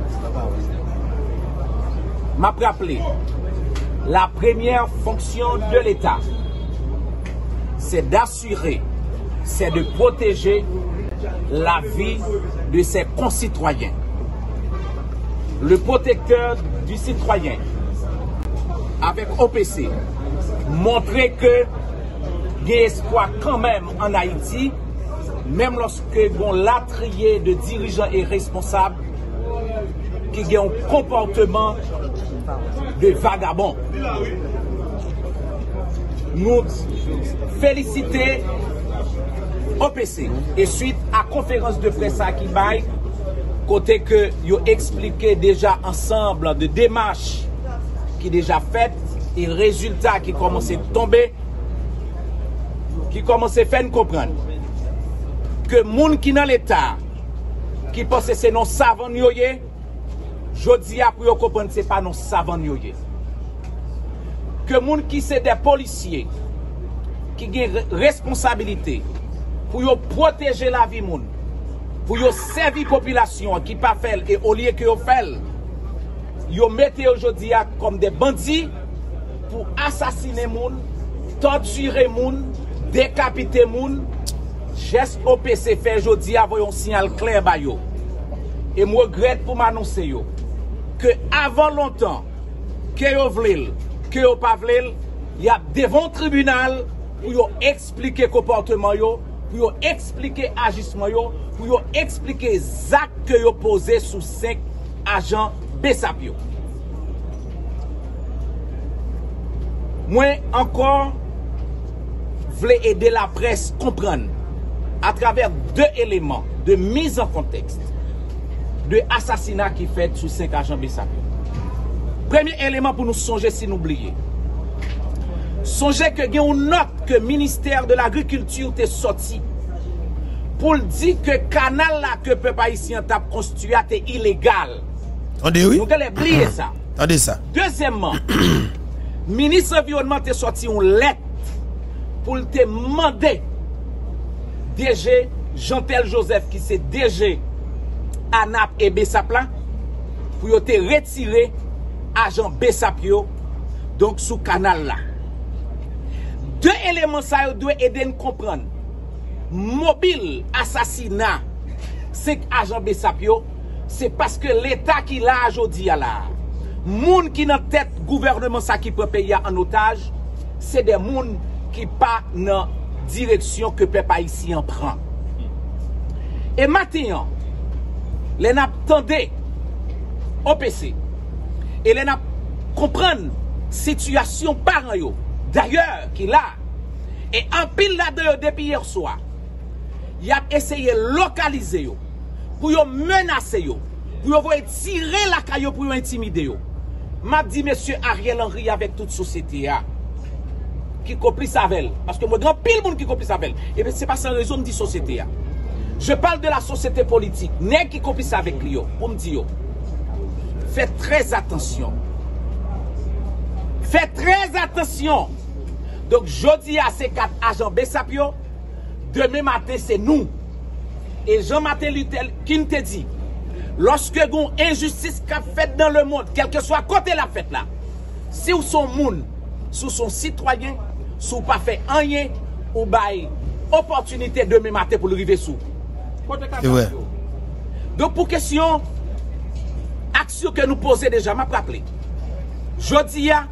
M'a rappelé, la première fonction de l'État, c'est d'assurer, c'est de protéger la vie de ses concitoyens. Le protecteur du citoyen, avec O P C, montrer que il y a espoir quand même en Haïti, même lorsque bon latrier de dirigeants et responsables qui ont un comportement de vagabond. Nous féliciter O P C et suite à conférence de presse à Kibaye, côté que yo expliqué déjà ensemble de démarches qui déjà faites et résultats qui commencent à tomber, qui commencent à faire nous comprendre que moun qui dans l'état qui pense que c'est non savant yoye, jodi a pour comprendre c'est pas non savant yoye. Que moun qui c'est des policiers qui ont responsabilité pour yo protéger la vie moun, pour yo servir population qui pas fait et au lieu que yo fait, yo mettez aujourd'hui comme des bandits pour assassiner moun, torturer moun, décapiter moun, geste O P C fait jodi avoy un signal clair ba yo. Et moi regrette pour m'annoncer yo que avant longtemps que yo vlel, que yo pas vlel, y a devant tribunal pour yo expliquer comportement yo, pour yo expliquer agissement yo, pour yo expliquer actes que yo posé sous cinq agents Bessap yo. Moi encore voulais aider la presse comprendre à travers deux éléments de mise en contexte de assassinat qui fait sous cinq agents Bessap. Premier élément pour nous songer si nous oublier. Songez que il y a une note que le ministère de l'Agriculture est sorti pour dire que le canal là que le peuple haïtien a construit est illégal. Attendez, oui. Nous devons oublier ça. Attendez ça. Deuxièmement, le ministre de l'Environnement a sorti une lettre pour te demander D G Jean-Tel Joseph qui c'est D G ANAP et Bessap là pour te retirer agent Bessap yo donc sous canal là. Deux éléments ça doit aider nous comprendre. Mobile assassinat cinq agents Bessap yo, c'est parce que l'état qui l'a aujourd'hui là. Moun qui dans tête gouvernement ça qui peut payer en otage, c'est des moun qui pas dans direction que peuple haïtien prend. Et maintenant, les n'attendez O P C et les n'a comprendre situation parent yo. D'ailleurs, qui là, et en pile là-dedans depuis hier soir, il a essayé de localiser yo, pour yo menacer yo, pour yo voyer tirer la caillou pour yo intimider yo. M'a dit monsieur Ariel Henry avec toute société a, qui complice avec, parce que moi grand pile monde qui complice avec, et bien c'est pas sans raison de dire société a. Je parle de la société politique, n'est qui complice avec lui pour me dire, faites très attention. Faites très attention. Donc, jeudi à ces quatre agents Bessap yo, demain matin c'est nous. Et Jean-Martin Lutel qui te dit, lorsque une injustice qu'a faite dans le monde, quel que soit côté la fête là, si vous son moun, si son citoyen, si vous pas fait rien, ou bail opportunité demain matin pour le river sous. C'est vrai. Donc, pour question, action que nous posons déjà, m'a rappelé. Jeudi à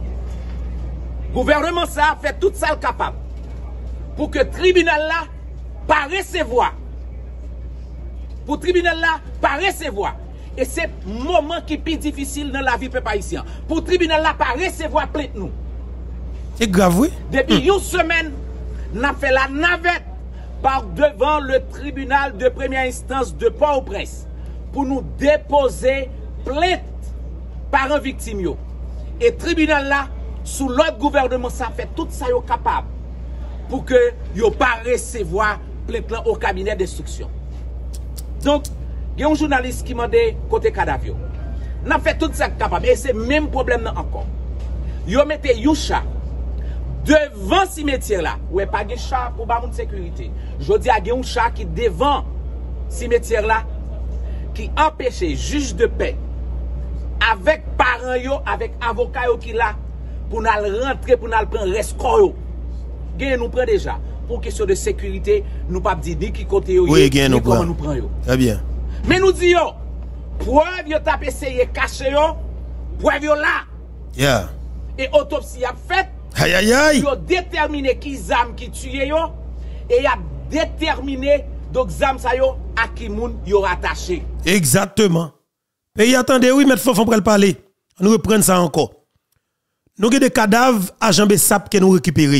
gouvernement ça a fait tout ça capable pour que le tribunal là pas recevoir. Pour le tribunal là pas recevoir. Et c'est le moment qui est plus difficile dans la vie peuple haïtien. Pour le tribunal là pas recevoir plainte nous. C'est grave, oui. Depuis une semaine, nous avons fait la navette par devant le tribunal de première instance de Port-au-Prince pour nous déposer plainte par un victime. Yo. Et le tribunal là sous l'autre gouvernement, ça fait tout ça yo capable pour que yo pas recevoir plainte au cabinet d'instruction. Donc, il y a un journaliste qui m'a dit côté Kadavio. N'a fait tout ça capable et c'est même problème là encore. Yo mette yon chat devant cimetière là, ouais pas de chat pour ba moun sécurité. Je dis à un chat qui devant cimetière là qui empêche juge de paix avec parents yo, avec avocat yo qui là pour nous rentrer, pour nous prendre rescort. Gain nous prend déjà. Pour question de sécurité, nous pas dire ni qui côté yo, oui, ni comment nous prend yo. Très bien. Mais nous disons, preuve yo t'a essayé cacher yo, preuve yo là. Yeah. Et autopsie a fait. Aïe aïe aïe. Yo déterminé qui zam qui tue yo et y a déterminé donc zam sa yo à qui moun yo rattaché. Exactement. Pays attendez, oui, mais faut faut parler. On reprend ça encore. Nous avons des cadavres agents Bessap que nous récupérons.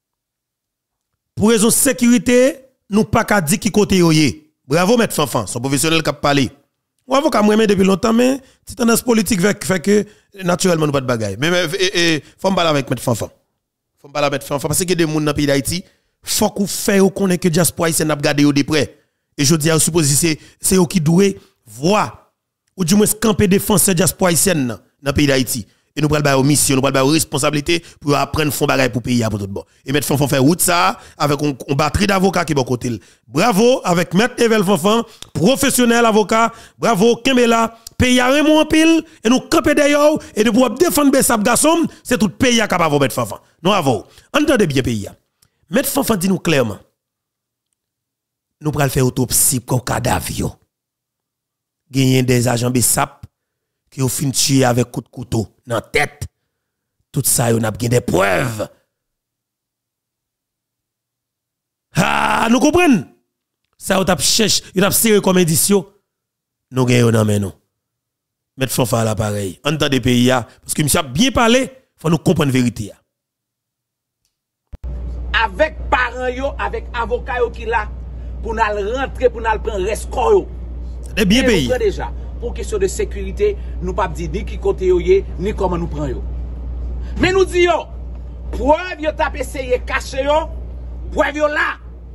Pour raison de sécurité, nous pas qu'à dire qui côté yoye. Bravo, maître Fanfan, son professionnel qui a parlé. Ou avocat moi depuis longtemps, mais c'est tendance politique fait que naturellement nous pas de bagaille. Mais il faut me parler avec maître Fanfan. Faut me parler avec maître Fanfan parce que des gens dans le pays d'Haïti, faut qu'on fait qu'on connaît que diaspora haïtienne n'a regardé de près. Et je dis à supposer c'est c'est eux qui doivent voir ou du moins camper défenseur diaspora haïtienne dans le pays d'Haïti. Et nous prenons la mission, nous prenons la responsabilité pour apprendre fond bagaille pour payer pour tout bon. Et mettre Fanfan faire route ça avec une batterie d'avocats qui est bon côté. Bravo avec maître Evel Fanfan, professionnel avocat. Bravo Kemela, pays a remon en pile, et nous camper d'ailleurs, et de pouvoir défendre Bessap Gassom, c'est tout pays a capable de mettre Fanfan. Nous avons. Entendez bien, pays. Mettre Fanfan dit nous clairement. Nous pral faire autopsie pour cadavre. Gagner des agents Bessap qui ont fini tuer avec coup de couteau dans la tête. Tout ça, on a bien des preuves. Ah, nous comprenons? Ça, on a cherché, on a serré comme édition. Nous gagnons dans nous. Mettre Fanfan à l'appareil. En temps des pays, parce que monsieur a bien parlé, il faut nous comprendre la vérité. Avec parents, yo, avec avocats qui là, pour nous rentrer, pour nous prendre rescort. C'est bien pays. Déjà, pour question de sécurité, nous ne pouvons pas dire ni qui côté yo, ni comment nous prenons. Mais nous disons, preuve yo tap essayé cacher yo, preuve yo là.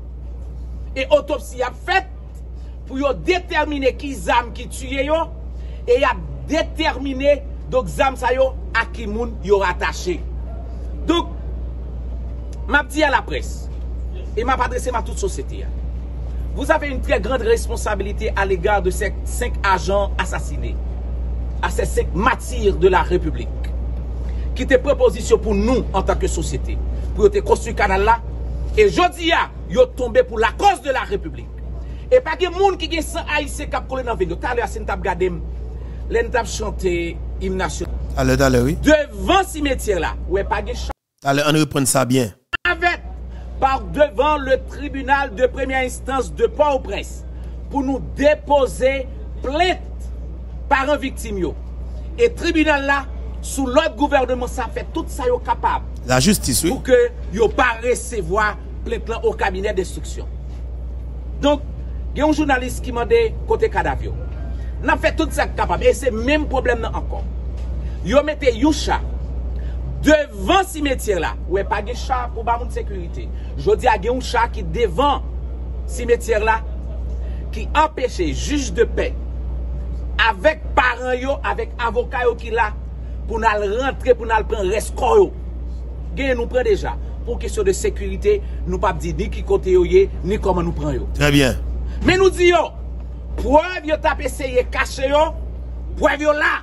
Et autopsie a fait pour yo déterminer qui zam qui tue yo et y a déterminé donc zam sa yo à qui moun yo rattaché. Donc m'a dit à la presse et m'a adressé à toute société. Vous avez une très grande responsabilité à l'égard de ces cinq agents assassinés, à ces cinq martyrs de la République, qui étaient proposition pour nous en tant que société, pour te construire canal là. Et jodi a, yo tombé pour la cause de la République. Et pas de monde qui est sans haïtien qui a collé dans la vidéo. Tout à l'heure, c'est une table gardée, l'un table chanté hymne national. Allez, allez, oui. Devant ce cimetière là, ouais, pas de chat. Allez, on reprend ça bien. Avec, par devant le tribunal de première instance de Port-au-Prince, pour nous déposer plainte par un victime. Yo. Et tribunal là, sous l'autre gouvernement, ça fait tout ça yo capable. La justice, oui. Pour que yo pas recevoir plainte là au cabinet d'instruction. Donc, il y a un journaliste qui m'a dit côté cadavre. N'a fait tout ça capable. Et c'est le même problème là encore. Yo mettez yon chat devant ce cimetière là. Ouais, pas de chat pour ba moun sécurité. Je dis à un chat qui devant ce cimetière là qui empêche juge de paix avec parents yo, avec avocat yo qui là pour nous rentrer pour nous prendre rescort yo. Gagne nous prend déjà pour question de sécurité, nous pas dire ni qui côté yo ni comment nous prend yo. Très bien. Mais nous disons preuve yo t'a essayé cacher yo, preuve yo là.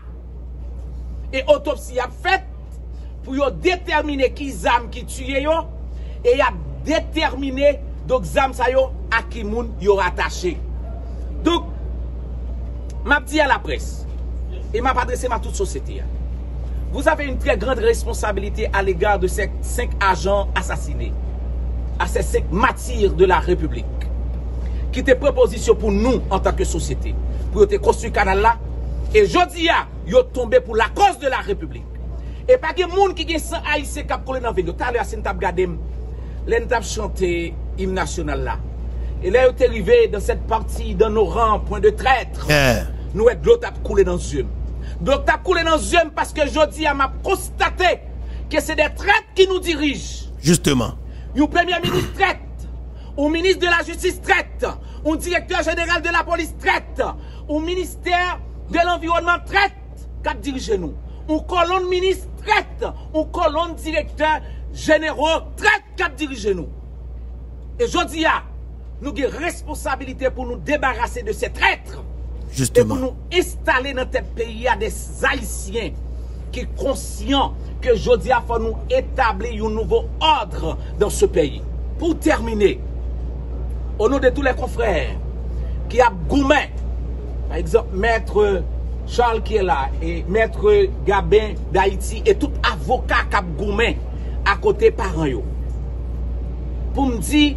Et autopsie a fait pour yo déterminer qui zam qui tue yo et y a déterminé donc zam sa yo à qui moun yo rattaché. Donc m'a dit à la presse et m'a adressé à toute société. Vous avez une très grande responsabilité à l'égard de ces cinq agents assassinés, à ces cinq martyrs de la République, qui étaient proposition pour nous en tant que société, pour te construire canal là. Et jodi a, yo tombé pour la cause de la République. Et pas de monde qui est sans haïtien qui a collé dans la vidéo. Tout à l'heure, c'est une table gardée, l'un table chanté hymne national là. Et là, vous êtes arrivé dans cette partie, dans nos rangs, point de traître. Yeah. Nous êtes de l'eau table coulé dans les yeux. Donc, t'as coulé dans les yeux parce que jodi a m'a constaté que c'est des traîtres qui nous dirigent. Justement. Un premier ministre traite, un ministre de la justice traite, un directeur général de la police traite, un ministère de l'environnement traite, qui dirige nous. Un colonne ministre traite, un colonne directeur général traite, qui dirige nous. Et jodi a, nous avons une responsabilité pour nous débarrasser de ces traîtres. Justement. Et pour nous installer dans notre pays à des Haïtiens qui sont conscients que jodi a faut nous établir un nouveau ordre dans ce pays. Pour terminer, au nom de tous les confrères qui a goumé, par exemple, Maître Charles qui est là, et Maître Gabin d'Haïti, et tout avocat qui a goumé à côté parents yo. Pour me dire,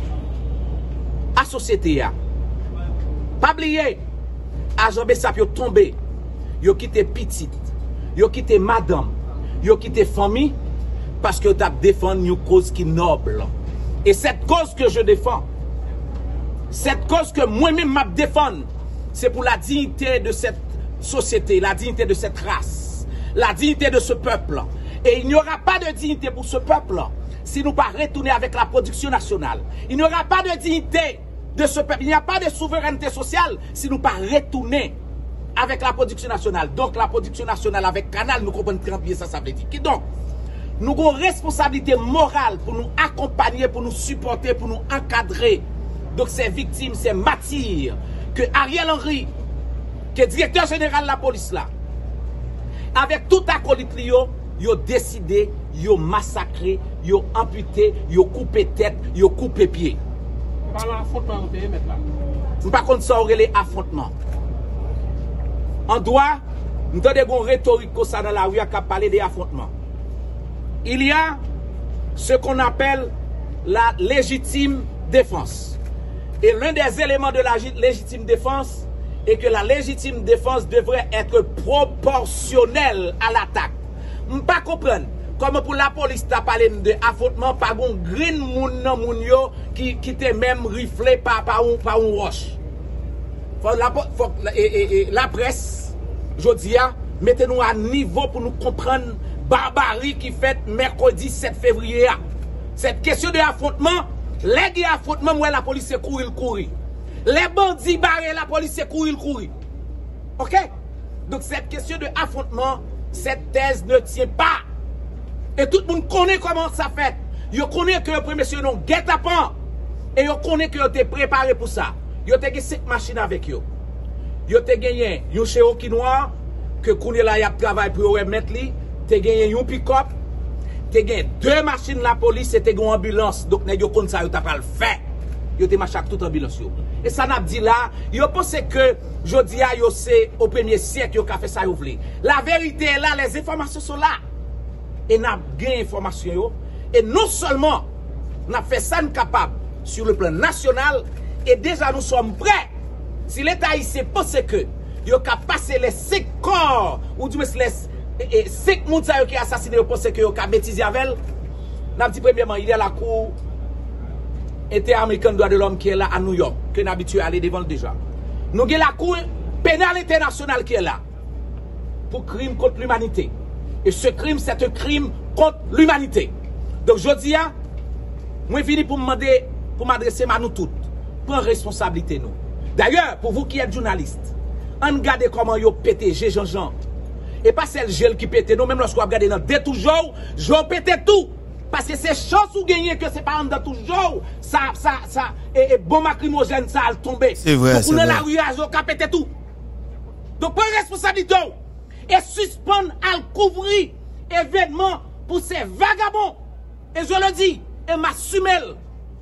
à la société, pas oublier, agent Bessap yo tombé, yo quitté petite, yo quitté madame, yo quitté famille, parce que tu as défendu une cause qui est noble. Et cette cause que je défends, cette cause que moi-même m'a défends, c'est pour la dignité de cette société, la dignité de cette race, la dignité de ce peuple. Et il n'y aura pas de dignité pour ce peuple si nous ne pas retourner avec la production nationale. Il n'y aura pas de dignité de ce peuple. Il n'y a pas de souveraineté sociale si nous ne pas retourner avec la production nationale. Donc la production nationale avec Canal, nous comprenons très bien ça, ça veut dire. Donc, nous avons une responsabilité morale pour nous accompagner, pour nous supporter, pour nous encadrer. Donc ces victimes, ces martyrs que Ariel Henry que directeur général de la police là, avec tout acolyte yo, yo décidé, yo massacré, yo amputé, yo coupé tête, yo coupé pied. Par l'affrontement, on peut mettre là. Par contre, ça aurait les affrontements. On doit, nous avons une rhétorique comme ça dans la rue qui parler des affrontements. Il y a ce qu'on appelle la légitime défense. Et l'un des éléments de la légitime défense est que la légitime défense devrait être proportionnelle à l'attaque. Je ne pas comprendre comment pour la police t'a parlé de affrontement par un green moun nan moun yo qui qui était même riflé par par un par un roche. Faut la faut, et, et, et, la presse jodi a mettez-nous à niveau pour nous comprendre barbarie qui fait mercredi sept février. Cette question de affrontement, les gars affrontement moi la police c'est courir courir. Les bandits barrés la police c'est courir courir. OK? Donc cette question de affrontement, cette thèse ne tient pas. Et tout le monde connaît comment ça fait. Yo connaît que le premier monsieur non guet-apens. Et yo connaît que yo te préparé pour ça. Yo te gagné cinq machines avec yo. Yo te gagné un Cherokee noir que connaît là y a travail pour remettre li, te gagné un pick-up, te gagné deux machines la police et te gagné une ambulance. Donc nèg yo connaît ça yo t'a pas le fait. Yo te marché toute ambulance yo. Et ça n'a dit là, yo pense que jodi a yo c'est au premier siècle yo ka fait ça yo vle. La vérité est là, les informations sont là. Et n'a gagné information yo. Et non seulement n'a fait ça capable sur le plan national et déjà nous sommes prêts. Si l'État haïtien pense que yo ka passer les cinq corps ou du moins les cinq moun sa yo qui assassiné yo pense que yo ka bêtiser avec, n'a dit premièrement il y a la cour interaméricaine des droits de l'homme qui est là à New York, que nous habitués à aller devant déjà. Nous avons la Cour pénale internationale qui est là pour crime contre l'humanité. Et ce crime, c'est un crime contre l'humanité. Donc je dis, moi je viens pour demander, pour m'adresser à nous toutes, prendre responsabilité nous. D'ailleurs, pour vous qui êtes journalistes, on regarde comment vous pété Jean-Jean. Et pas celle gel qui pète, nous même lorsqu'on regarde dans deux toujours, je pète tout. Parce que c'est chance ou gagner que c'est pas en toujours ça ça ça et, et bon lacrymogène ça a tombé. C'est vrai. Donc on a la rue à pété tout. Donc prenez responsabilité et suspendre à couvrir événement pour ces vagabonds. Et je le dis et m'assume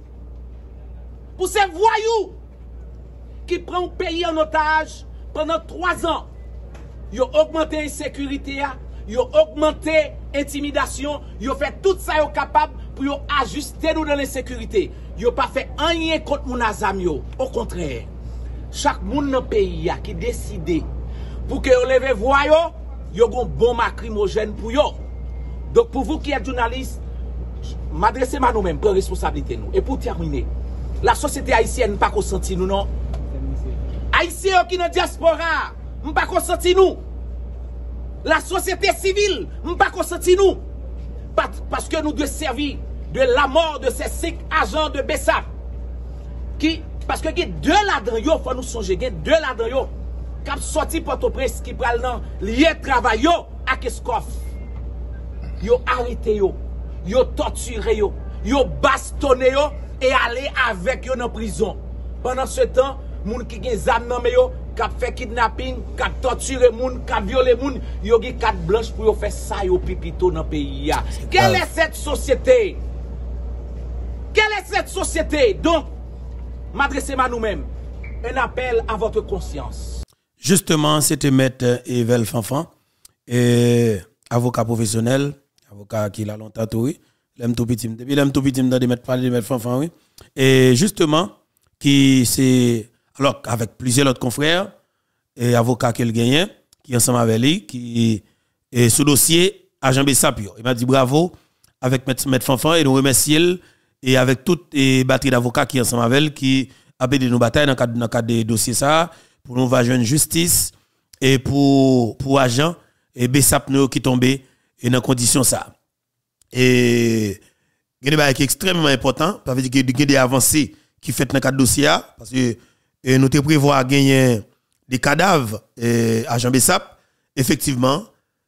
pour ces voyous qui prennent le pays en otage pendant trois ans. Ils ont augmenté l'insécurité, ils ont augmenté l'intimidation, ils ont fait tout ça capable pour ajuster nous dans l'insécurité. Ils n'ont pas fait rien contre mon azam. Au contraire, chaque monde dans le pays qui décide pour que vous levez voix, ils ont un bon lacrymogène pour eux. Donc pour vous qui êtes journalistes, m'adressez à nous-mêmes, prenez responsabilité nous. Et pour terminer, la société haïtienne n'a pas consenti nous, non? Haïtiens qui sont dans la diaspora, n'a pas consenti nous. La société civile, n'a pas consenti nous. Parce que nous devons servir de la mort de ces cinq agents de B E S A P. Qui, parce que il y a deux là-dedans, il faut nous songer, il y a deux là-dedans, qui ont sorti Port-au-Prince, qui prennent lié travail à Keskov. Ils ont arrêté, ils ont torturé, ils ont bastonné et allé avec eux dans la prison. Pendant ce temps, les gens qui ont des âmes dans les qui ont fait kidnapping, qui ont torturé les gens, qui ont violé les gens, ils ont des cartes blanches pour faire ça au pipito dans le pays. Quelle est cette société? Quelle est cette société? Donc, m'adressez à nous-mêmes. Un appel à votre conscience. Justement, c'était Maître Evel Fanfan, et avocat professionnel, avocat qui l'a longtemps oui. L'aime tout petit, depuis l'aime tout petit de mettre parler de Maître Fanfan, oui. Et justement, qui c'est alors avec plusieurs autres confrères et avocats qu'il gagne, qui ensemble avec lui, qui est sous dossier agent B E S A P. Il m'a dit bravo avec Maître Fanfan et nous remercions et avec toute les batterie d'avocats qui ensemble avec elle, qui a aidé nos batailles dans le cadre, dans le cadre des dossiers ça, pour nous faire une justice et pour pour agent et B E S A P qui tombé et dans conditions ça. Et il y a des choses extrêmement important, ça veut dire qu'il y a des avancées qui fait dans le cadre dossier parce que et nous te prévoit gagner des cadavres euh, à Jean B E S A P. Effectivement,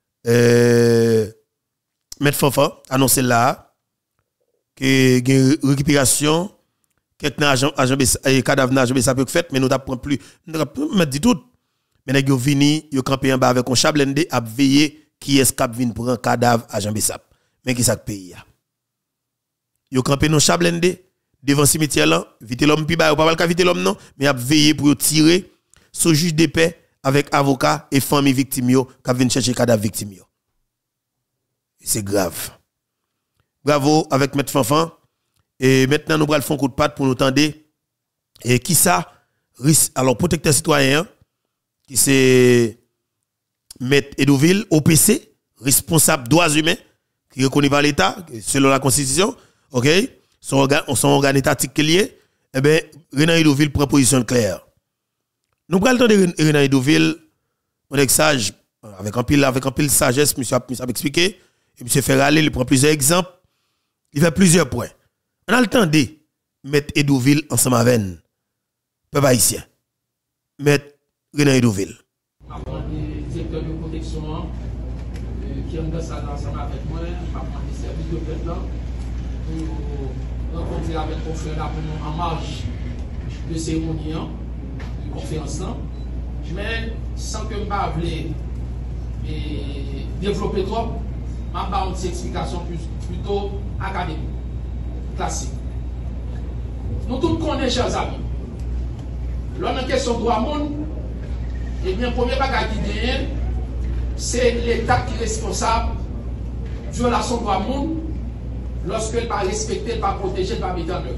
euh, Maître Fanfan annoncé là que y a une récupération quelques agents agents cadavres à Jean B E S A P fait, mais nous n'avons plus nous mettre dit tout Mais nèg yo vini, yo campé en bas avec un chablende a veiller qui est cap vinn prendre cadavre à Jean Bessap. Mais qui ça pays ya? Yo campé non chablende devant cimetière là, vite l'homme pi ba ou pas vite l'homme non, mais a veiller pour tirer sous juge de paix avec avocat et famille victime yo qui viennent chercher cadavre victime yo. C'est grave. Bravo avec maître Fanfan. Et maintenant nous allons faire un coup de patte pour nous tendre. Et qui ça? Alors protecteur citoyen qui c'est maître Edouville O P C, responsable droits humains qui est reconnu par l'État selon la constitution. OK? Son organe son organe étatique lié. Eh bien Renan Edouville prend position claire. Nous prenons le temps de Renan Edouville, on est sage, avec un pile, avec un pile sagesse, monsieur a, a expliqué, et monsieur Ferrale, il prend plusieurs exemples, il fait plusieurs points. On a le temps de mettre Edouville ensemble avec nous. Peuple haïtien. Mettre Renan Edouville. Avant des directeurs de protection qui ont ça ensemble avec moi, avant des services de peuple, pour rencontrer avec mon frère en marge de cérémonie. Conférence, mais sans que je ne développer trop, je vais faire une explication plutôt académique, classique. Nous tous connaissons, chers amis, lorsqu'on a une question de droit monde, eh bien, le premier bagage qui gagne, c'est l'État qui est responsable de la violation de droit monde lorsqu'il ne pas respecter, il ne pas protéger, il ne pas mettre en œuvre.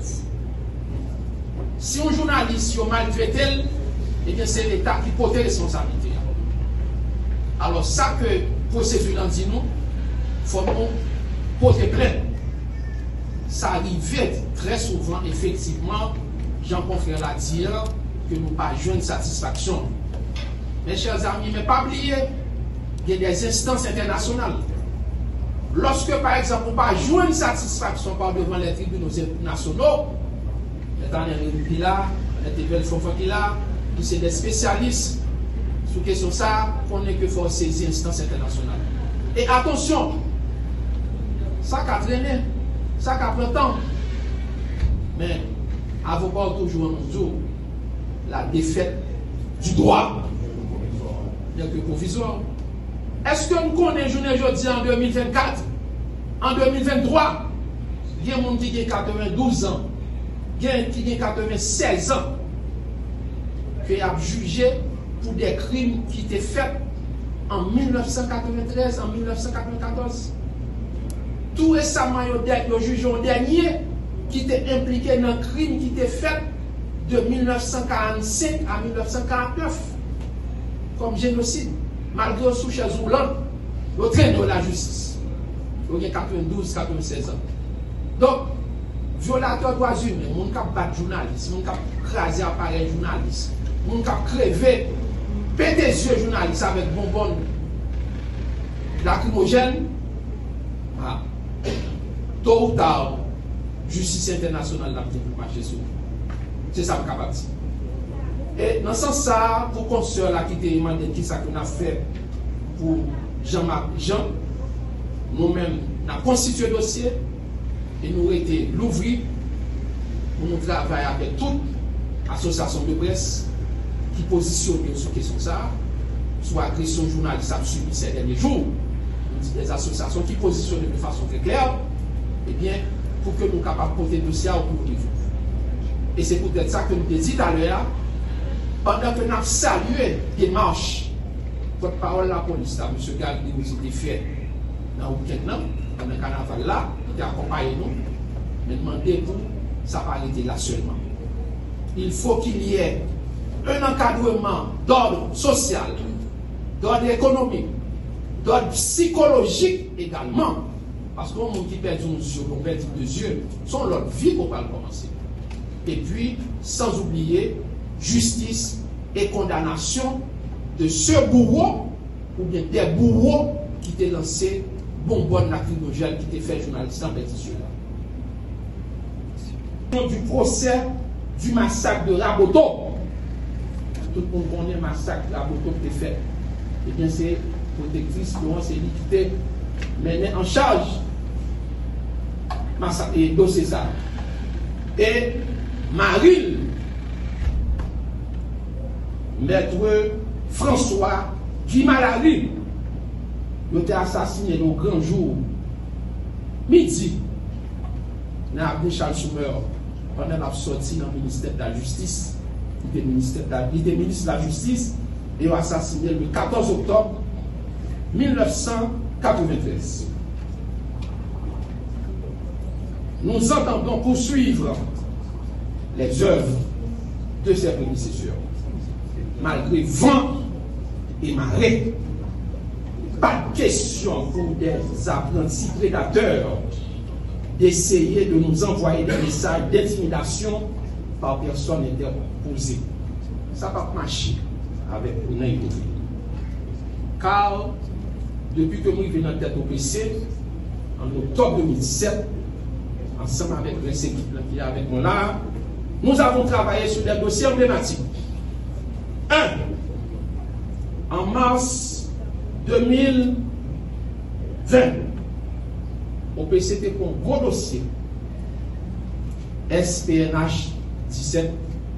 Si un journaliste est maltraité, eh bien c'est l'État qui porte responsabilité. Alors ça que pour ces violents dit nous, il faut nous porter plainte. Ça arrive très souvent, effectivement, Jean-Confrère l'a dit, que nous pas jouer satisfaction. Mes chers amis, mais pas oublier, il y a des instances internationales. Lorsque, par exemple, on pas jouer une satisfaction par devant les tribunaux nationaux, les derniers qui là, les T V L qui là, c'est des spécialistes sur question ça, qu'on est que faut saisir instances internationales. Et attention, ça a traîné, ça a pris temps. Mais, avocat toujours en jour, la défaite du droit, bien que provisoire. Est-ce que nous connaissons aujourd'hui en deux mille vingt-quatre, en deux mille vingt-trois, il y a des gens qui ont quatre-vingt-douze ans, il y a des gens qui ont quatre-vingt-seize ans, qui a jugé pour des crimes qui étaient faits en mille neuf cent quatre-vingt-treize, en mille neuf cent quatre-vingt-quatorze. Tout récemment, il y a le juge dernier qui était impliqué dans un crime qui était fait de mille neuf cent quarante-cinq à mille neuf cent quarante-neuf comme génocide. Malgré sous chez Zoulan, le train de la justice. Il y a quatre-vingt-douze à quatre-vingt-seize ans. Donc, violateur de droits humains, mon cap battre journaliste, mon cap craser appareil journaliste, mon cap crever, péter des yeux journaliste avec bonbonne lacrymogène, ah, tôt ou tard, justice internationale n'a pas marché sur. C'est ça que je suis capable de dire. Et dans ce sens, ça, pour qu'on se la quitte, demandé qui ça qu'on a fait pour Jean-Marc Jean, nous-mêmes, nous avons constitué le dossier et nous avons été l'ouvrir pour nous travailler avec toute association de presse qui positionne sur question ça, sur l'agression journaliste a subi ces derniers jours, des associations qui positionnent de façon très claire, et bien, pour que nous soyons capables de porter le dossier au cours niveau. Et c'est peut-être ça que nous avons dit tout à l'heure, pendant que nous avons salué les marches, votre parole la police, M. Galdi, nous était fait dans le week-end, dans le carnaval là, il a accompagné nous, mais demandez pour ça pas arrêter là seulement. Il faut qu'il y ait un encadrement d'ordre social, d'ordre économique, d'ordre psychologique également. Parce que les gens qui perdent un yeux, qui perdent deux yeux, sont leur vie pour pas le commencer. Et puis, sans oublier, justice et condamnation de ce bourreau ou bien des bourreaux qui étaient lancés bonbonne lacrymogène qui étaient fait journaliste en pétition. Du procès du massacre de Raboto. Tout le monde connaît le massacre de Raboto qui était fait. Et bien, c'est protectrice Laurence Elie qui était menée en charge massacre et dossier ça. Et Marine, maître François Guy Malary. Il a été assassiné le grand jour, midi, dans l'avenue Charles Schumer, pendant la sortie dans le ministère de la Justice. Il était ministre de la Justice et il a assassiné le quatorze octobre mille neuf cent quatre-vingt-treize. Nous entendons poursuivre les œuvres de ses prédécesseurs, malgré vent et marée. Pas de question pour des apprentis prédateurs d'essayer de nous envoyer des messages d'intimidation par personne interposée. Ça va pas marcher avec une hypocrisie. Car depuis que nous venons dans la tête au P C, en octobre deux mille dix-sept, ensemble avec les équipes qui est avec nous là, nous avons travaillé sur des dossiers emblématiques. Un, en mars deux mille vingt, au P C T pour un gros dossier, S P N H dix-sept,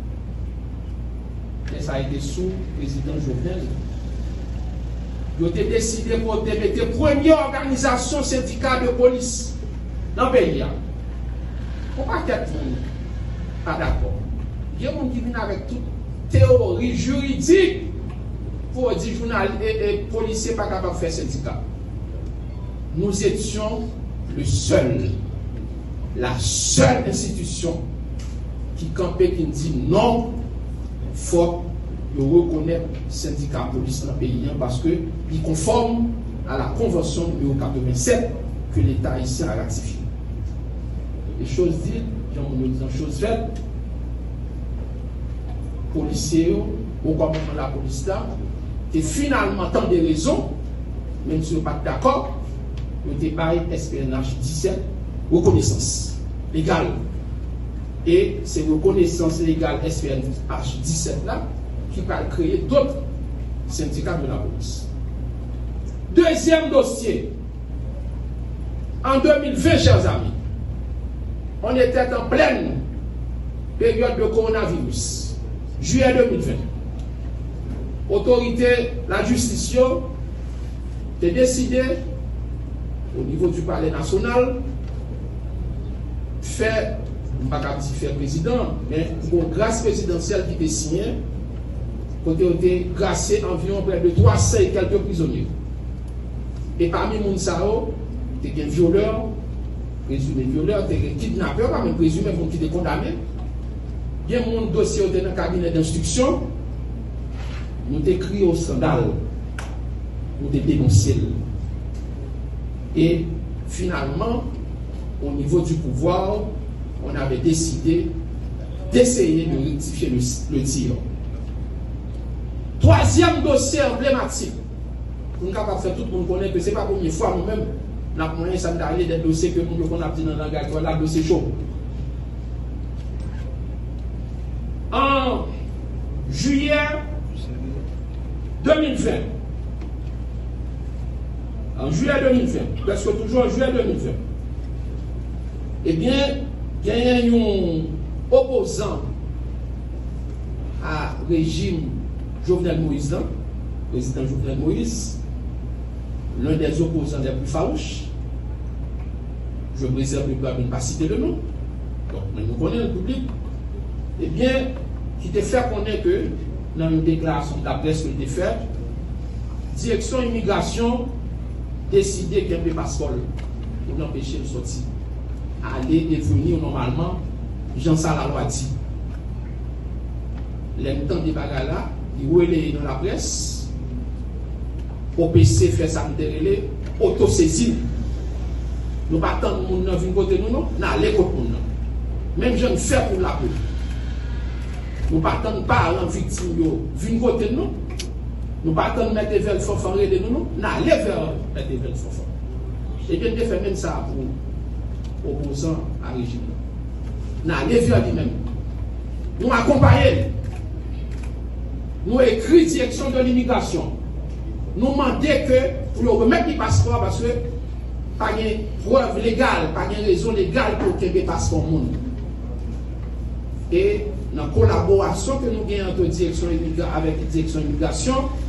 et ça a été sous le président Jovenel. Il a décidé pour mettre la première organisation syndicale de police dans le pays. Pourquoi quelqu'un pas d'accord? Il y a des gens qui viennent avec toute théorie juridique pour dire que les journalistes et les policiers ne sont pas capables de faire syndicat. Nous étions le seul, la seule institution qui campait, qui dit non, il faut reconnaître le syndicat police dans le pays parce qu'il conforme à la convention numéro quatre-vingt-sept que l'État haïtien a ratifiée. Les choses dites, j'en me dis choses faites, policiers, au commandement de la police là, et finalement, tant de raisons, même si vous n'êtes pas d'accord, le débat S P N H dix-sept, reconnaissance légale. Et c'est reconnaissance légale S P N H dix-sept là qui va créer d'autres syndicats de la police. Deuxième dossier. En deux mille vingt, chers amis, on était en pleine période de coronavirus. Juillet deux mille vingt. Autorité, la justice, a décidé, au niveau du palais national, faire, je ne vais pas dire faire président, mais une grâce présidentielle qui était signée, côté a été gracié environ près de trois cents et quelques prisonniers. Et parmi les gens, il y a des violeurs, présumés violeurs, des kidnappeurs, pas même présumés qui étaient condamnés. Il y a un dossier dans le cabinet d'instruction. Nous avons écrit au scandale, nous avons dénoncé. Et finalement, au niveau du pouvoir, on avait décidé d'essayer de rectifier le, le tir. Troisième dossier emblématique. Nous sommes capables de faire tout le monde connaître que ce n'est pas la première fois nous-mêmes, nous avons moyen d'aller des dossiers que nous avons dit dans le langage, voilà, dossier chaud. En juillet deux mille vingt, en juillet deux mille vingt, parce que toujours en juillet deux mille vingt, eh bien, il y a un opposant à régime Jovenel Moïse, président Jovenel Moïse, l'un des opposants les plus farouches. Je me réserve de ne pas citer le nom. Donc, nous connaissons le public. Eh bien, qui te fait connaître que, dans une déclaration de la presse que tu fait, direction immigration décidé qu'il y ait un passeport pour l'empêcher de sortir. Aller et venir normalement, Jean Salaloi dit. Les temps des bagages là, il relève dans la presse, O P C fait ça, nous auto-saisine. Nous ne pas tant de monde dans côté nous, non, nous allons contre nous. Même je ne fais pour la peau. Nous ne pas tant de parents victimes, nous côté nous. Nous ne pas tant de mettre vers le fofan de nous, non, nous allons vers mettre vers le fofan. Et bien, de faire même ça pour opposants à régime. Nous allons vers lui-même. Nous accompagnons. Nous écrivons direction de l'immigration. Nous demandons que pour nous remettre les passeports parce que pas de preuve légale, pas de raison légale pour qu'il y ait des passeports monde. Et dans la collaboration que nous avons entre direction avec la direction de l'immigration,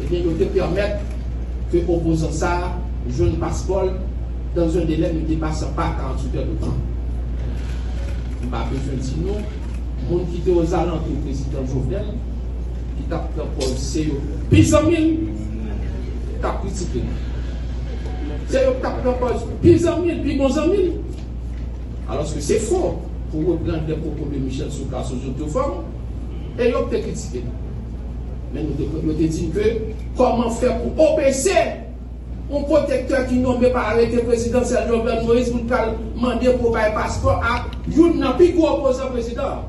et bien, de permettre que l'opposant ça, jeune passeport, dans un délai ne dépassant pas quarante-huit heures de temps. Il n'a pas besoin de dire nous, monde qui était aux alentours du président Jovenel, qui t'a proposé, puis en mille, t'a critiqué. C'est eux qui t'a proposé, puis en mille, puis bons en mille. Alors que c'est faux pour reprendre les propos de Michel Souka sur cette forme, et ils ont été critiqués. Mais nous avons dit que comment faire pour O P C, un protecteur qui nommé par arrêté présidentiel Jovenel Moïse pour demander pour un passeport à une n'a plus gros opposant président.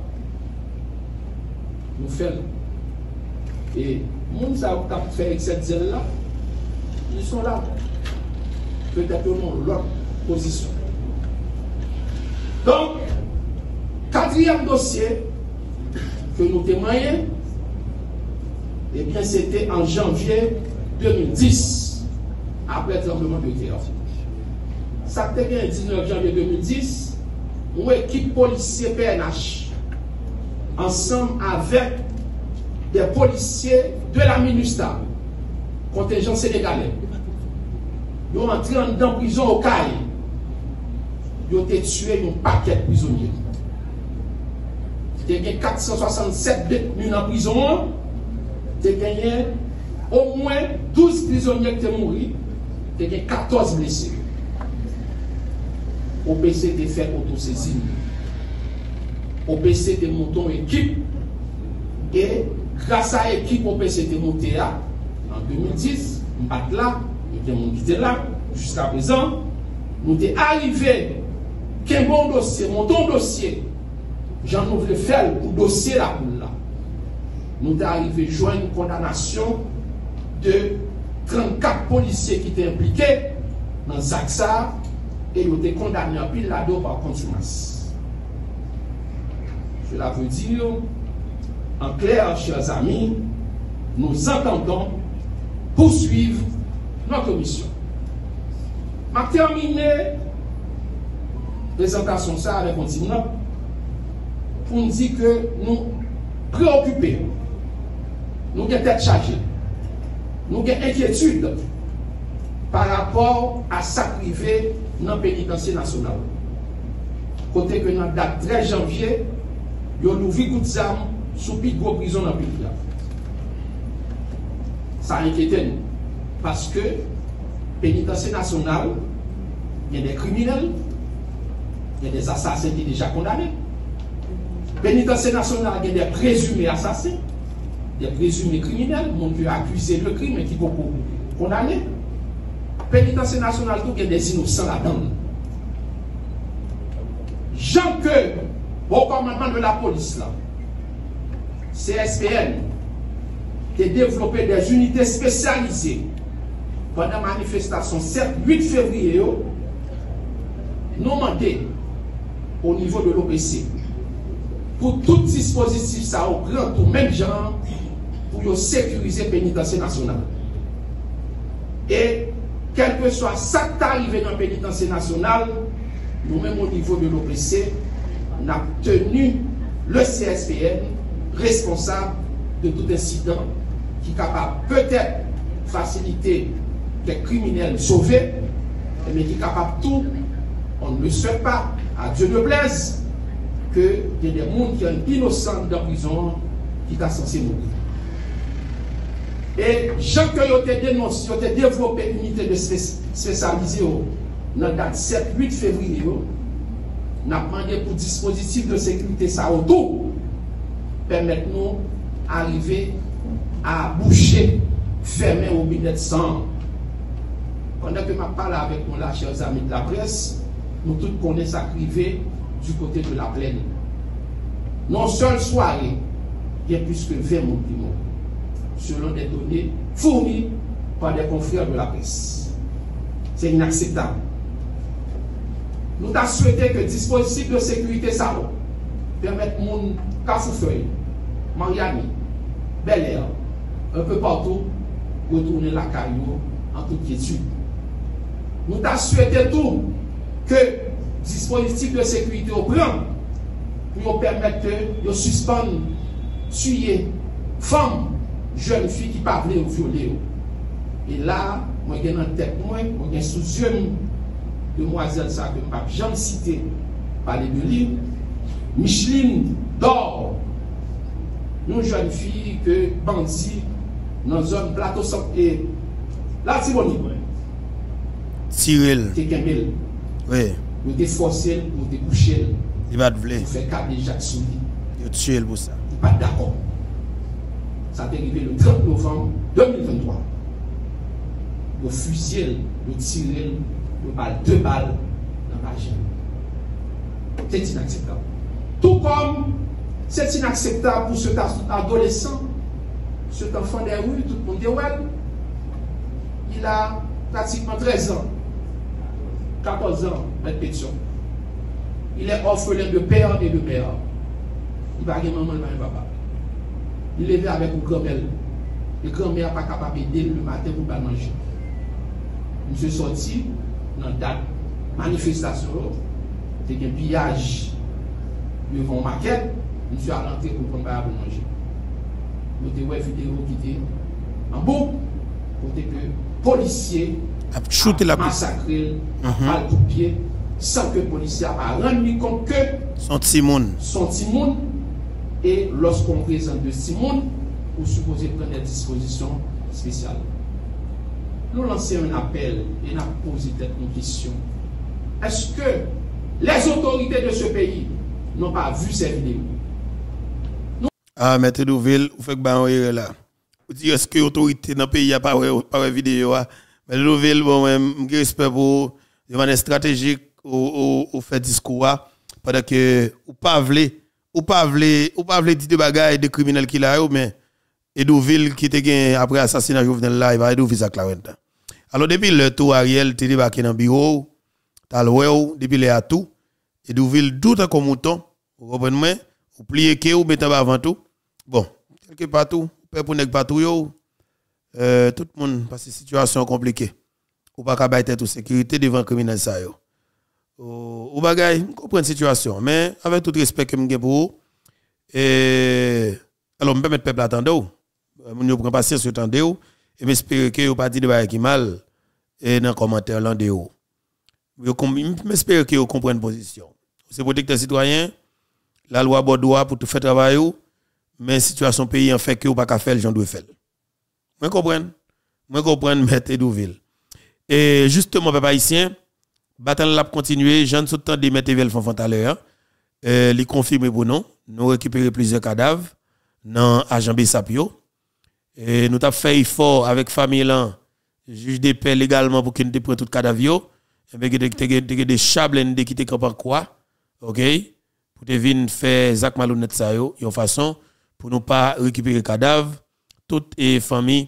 Nous faisons. Et nous avons fait cette zèle-là, ils sont là. Peut-être non l'autre position. Donc, quatrième dossier que nous témoignons, eh bien, c'était en janvier deux mille dix, après le tremblement de terre. Ça a été le dix-neuf janvier deux mille dix, une équipe policière P N H, ensemble avec des policiers de la MINUSTA, contingent sénégalais, ils ont entré dans la prison au Caille. Ils ont tué un paquet de prisonniers. Il y a quatre cent soixante-sept détenus dans la prison. Il y a au moins douze prisonniers qui sont morts. Il y a quatorze blessés. O P C a fait autosaisine. O P C a monté une équipe. Et grâce à l'équipe, O P C a monté en deux mille dix. On bat là. Nous sommes là. Jusqu'à présent, nous sommes arrivés. Qu'un bon dossier, mon ton dossier, j'en ouvre faire pour dossier la poule là. Nous sommes arrivés à joindre une condamnation de trente-quatre policiers qui étaient impliqués dans Zaksa et ils ont été condamnés en pile là-dedans par contumace. Cela veut dire, en clair, chers amis, nous entendons poursuivre notre mission. Ma terminé présentation ça avec un petit pour nous dire que nous préoccupés, nous avons tête chargée, nous avons inquiétude par rapport à sa privée dans le pénitencier national. Côté que dans la date treize janvier, nous avons ouvert coup d'armes sous plus gros prison dans le pays. Ça inquiète nous parce que le pénitencier national, il y a des criminels. Il y a des assassins qui sont déjà condamnés. Le pénitencier national, il y a des présumés assassins, des présumés criminels, qui ont accusé le crime et qui sont condamnés. Le pénitencier national, il y a des innocents là-dedans. Jean que, au commandement de la police, là, C S P N, qui a développé des unités spécialisées pendant la manifestation sept huit février, nous demandons au niveau de l'O P C pour tout dispositif ça au grand tout même genre pour sécuriser le pénitencier national. Et quel que soit ça qui est arrivé dans le pénitencier national, nous-mêmes au niveau de l'O P C, nous avons tenu le C S P N responsable de tout incident qui est capable peut-être faciliter des criminels sauvés, mais qui est capable tout. On ne le souhaite pas, à Dieu ne plaise, qu'il y ait des gens qui sont innocents dans la prison qui sont censés mourir. Et gens qui ont été dénoncés, ont été développé une unité de spécialisée dans la date sept huit février, nous avons demandé pour dispositif de sécurité ça autour, permettre nous d'arriver à boucher, fermer au binet de sang. Pendant que je parle avec mon là, chers amis de la presse, nous tous connaissons ça privé du côté de la plaine. Non seule soirée, il y a plus que vingt morts qui morts, selon des données fournies par des confrères de la presse. C'est inacceptable. Nous avons souhaité que le dispositif de sécurité ça permette mon Cafoufeuille, Mariani, Bel Air, un peu partout, retourner la caillou en toute quiétude. Nous avons souhaité tout que le dispositif de sécurité au plan pour permettre de suspendre, tuer, femmes jeune fille qui parlait au violer. Et là, moi j'ai en tête moi, moi j'ai sous yeux demoiselle ça que m'a jamais cité parler de lui, Micheline Dor. Une jeune fille que bandit dans une zone plateau et là Tiboni. Cyril. T'es Kemel. Oui. Vous t'es forcé, vous t'es couché. Il va te vouloir. Vous faites cadrer Jacques Souli. Il tué pour ça. Il pas d'accord. Ça t'est arrivé le trente novembre deux mille vingt-trois. Vous fusillez, vous tirez, vous balle deux balles dans la jambe. C'est inacceptable. Tout comme c'est inacceptable pour cet adolescent, cet enfant des rues, tout le monde est ouais. Il a pratiquement treize ans, quatorze ans, mettre pétition. Il est orphelin de père et de mère. Il va avoir maman, il va avoir papa. Il est avec une grand-mère. Et grand-mère n'est pas capable d'aider le matin pour pas manger. Monsieur sorti dans la date manifestation, c'est un pillage devant une maquette. Monsieur a rentré pour ne pas manger. Nous avons une vidéo qui était en boucle pour que les policiers a massacré à coup de pied sans que le policier n'a rendu compte que son timoun. Son timoun. Et lorsqu'on présente de Simone, vous supposez prendre des dispositions spéciales. Nous lançons un appel et nous posons une question. Est-ce que les autorités de ce pays n'ont pas vu ces vidéos? Nous... Ah, M. Douville, vous faites que vous là. Vous dites est-ce que l'autorité dans le pays n'a pas vu vidéo? Mais Douville, bon, je respect pour de manière stratégique au fait discours pendant que vous pas voulez ou pas voulez ou pas voulez dire de bagaille de criminels qui là mais Edouville qui était gagné après assassinat Jovenel là il va Edouville ça là. Alors depuis le tout Ariel t'es débarqué dans bureau t'as loué depuis les atout Edouville tout en comme mouton vous comprenez moi ou plier que ou mettre avant tout bon quelque part tout peur pour nèg partout yo euh tout le monde parce que situation compliquée ou pas ka bailler tout sécurité devant criminel ça yo. Ou bagay, comprendre la situation, mais avec tout respect que je pour et alors, je vais mettre le peuple à attendre, je prends patience, attendre, et j'espère que vous pas dit de bagay qui mal, et dans les commentaires, là, de vous. J'espère que vous comprenez la position. C'est protecteur citoyen, la loi Bordeaux pour tout faire travail, mais la situation pays en fait que vous pas faire, j'en dois faire. Vous comprenez? Vous comprenez, M. Edouville. Et justement, papa haïtien, bataille l'a continuer, j'en suis temps de mettre Evel Fonfon tout à l'heure. Euh, li confirme pour nous, nous récupérer plusieurs cadavres dans agent Bessapio. Et nous avons fait effort avec famille là, juge de paix légalement pour qu'il nous prenne tout cadavre. Et bien que des chables qui étaient comme quoi, OK? Pour te venir faire Zach Malhonnête ça yo, de façon pour nous pas récupérer cadavre, toute et famille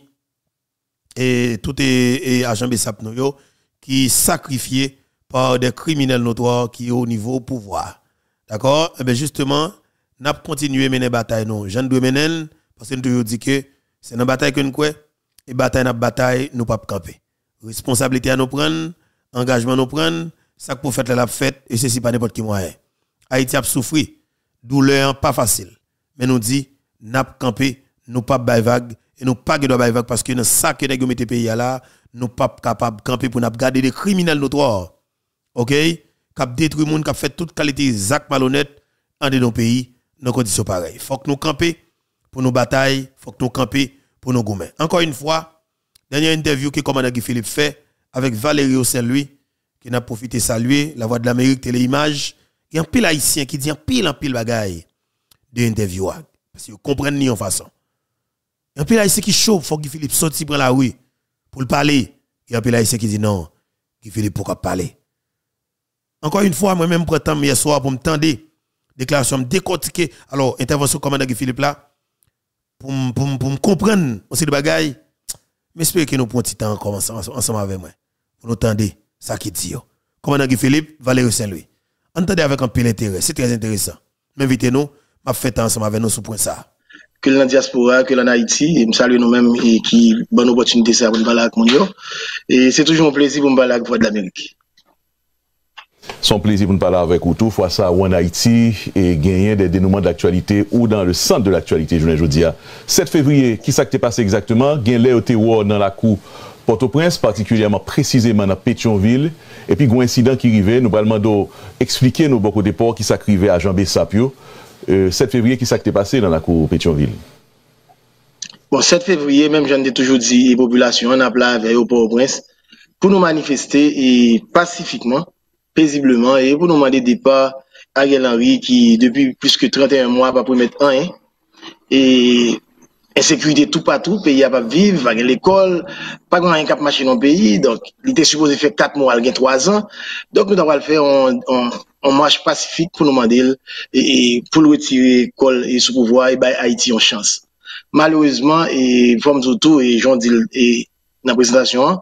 et tout et agent Bessapio yo qui sacrifié par des criminels notoires qui sont au niveau pouvoir. D'accord? Et bien justement, nous avons continué à mener la bataille. Non, Jean de mener, parce que nous avons dit que c'est une bataille que nous avons, et bataille n'a bataille, nous ne pouvons pas camper. Responsabilité à nous prendre, engagement à nous prendre, ça pour faire la fête, et ceci pas n'importe qui moyen. Haïti a souffert, douleur pas facile. Mais nous dit, nous avons campé, nous pas de vague, et nous pas de vague parce que dans ça que nous mettons pays là, nous pas capables de camper pour nous garder des criminels notoires. OK, cap détruit monde cap fait toute qualité Zach malhonnête en de nos pays dans conditions pareilles. Faut que nous camper pour nos batailles, faut que nous camper pour nos gourmets. Encore une fois, dernière interview que commandant Guy Philippe fait avec Valérie Saint-Louis qui n'a profité saluer la Voix de l'Amérique Téléimage, il y a un pile haïtien qui dit un pile en pile bagaille de interview parce que vous comprenez ni en façon. Il y a un pile haïtien qui chaud, faut que Guy Philippe sorti prendre la rue pour le parler. Il y a un pile haïtien qui dit non, Guy Philippe pourquoi parler. Encore une fois, moi-même, je prends hier soir pour me tendre, déclaration, me décortiquer. Alors, intervention commandant Guy Philippe là, pour me comprendre aussi de bagaille. Mais j'espère que nous prenons un petit temps encore ensemble avec moi. Pour nous tendre ça qui dit. Commandant Guy Philippe, Valérie Saint-Louis. Entendez avec un peu d'intérêt. C'est très intéressant. M'invitez-nous, m'a fait ensemble avec nous sur point ça. Que dans la diaspora, que en Haïti, et me salue nous-mêmes et qui bonne opportunité ça pour nous parler avec mon yo. Et c'est toujours un plaisir pour me parler avec Voix de l'Amérique. Son plaisir pour nous parler avec vous tout, fois ça ou en Haïti et gagner des dénouements d'actualité ou dans le centre de l'actualité, je vous dis. sept février, qui s'est passé exactement? Gagné au Téwar dans la cour Port-au-Prince, particulièrement précisément dans Pétionville. Et puis, il y a un incident qui arrivait, nous allons expliquer nos beaucoup de départ qui s'acrivait à Jean Bessapio. Euh, sept février, qui s'est passé dans la cour Pétionville? Bon, sept février, même j'en ai toujours dit, les populations en appelé avec au Port-au-Prince pour nous manifester et pacifiquement, paisiblement, et pour nous demander départ à Ariel Henry qui, depuis plus que trente et un mois, va promettre un, et insécurité tout partout, pays à pas vivre, pas l'école, pas grand cap marché dans le pays, donc il était supposé faire quatre mois, il y a trois ans, donc nous devons le faire en, en, en marche pacifique pour nous demander, et, et pour le retirer l'école et sous pouvoir, et bah, Haïti en chance. Malheureusement, et comme tout, et j'en dis, et dans la présentation,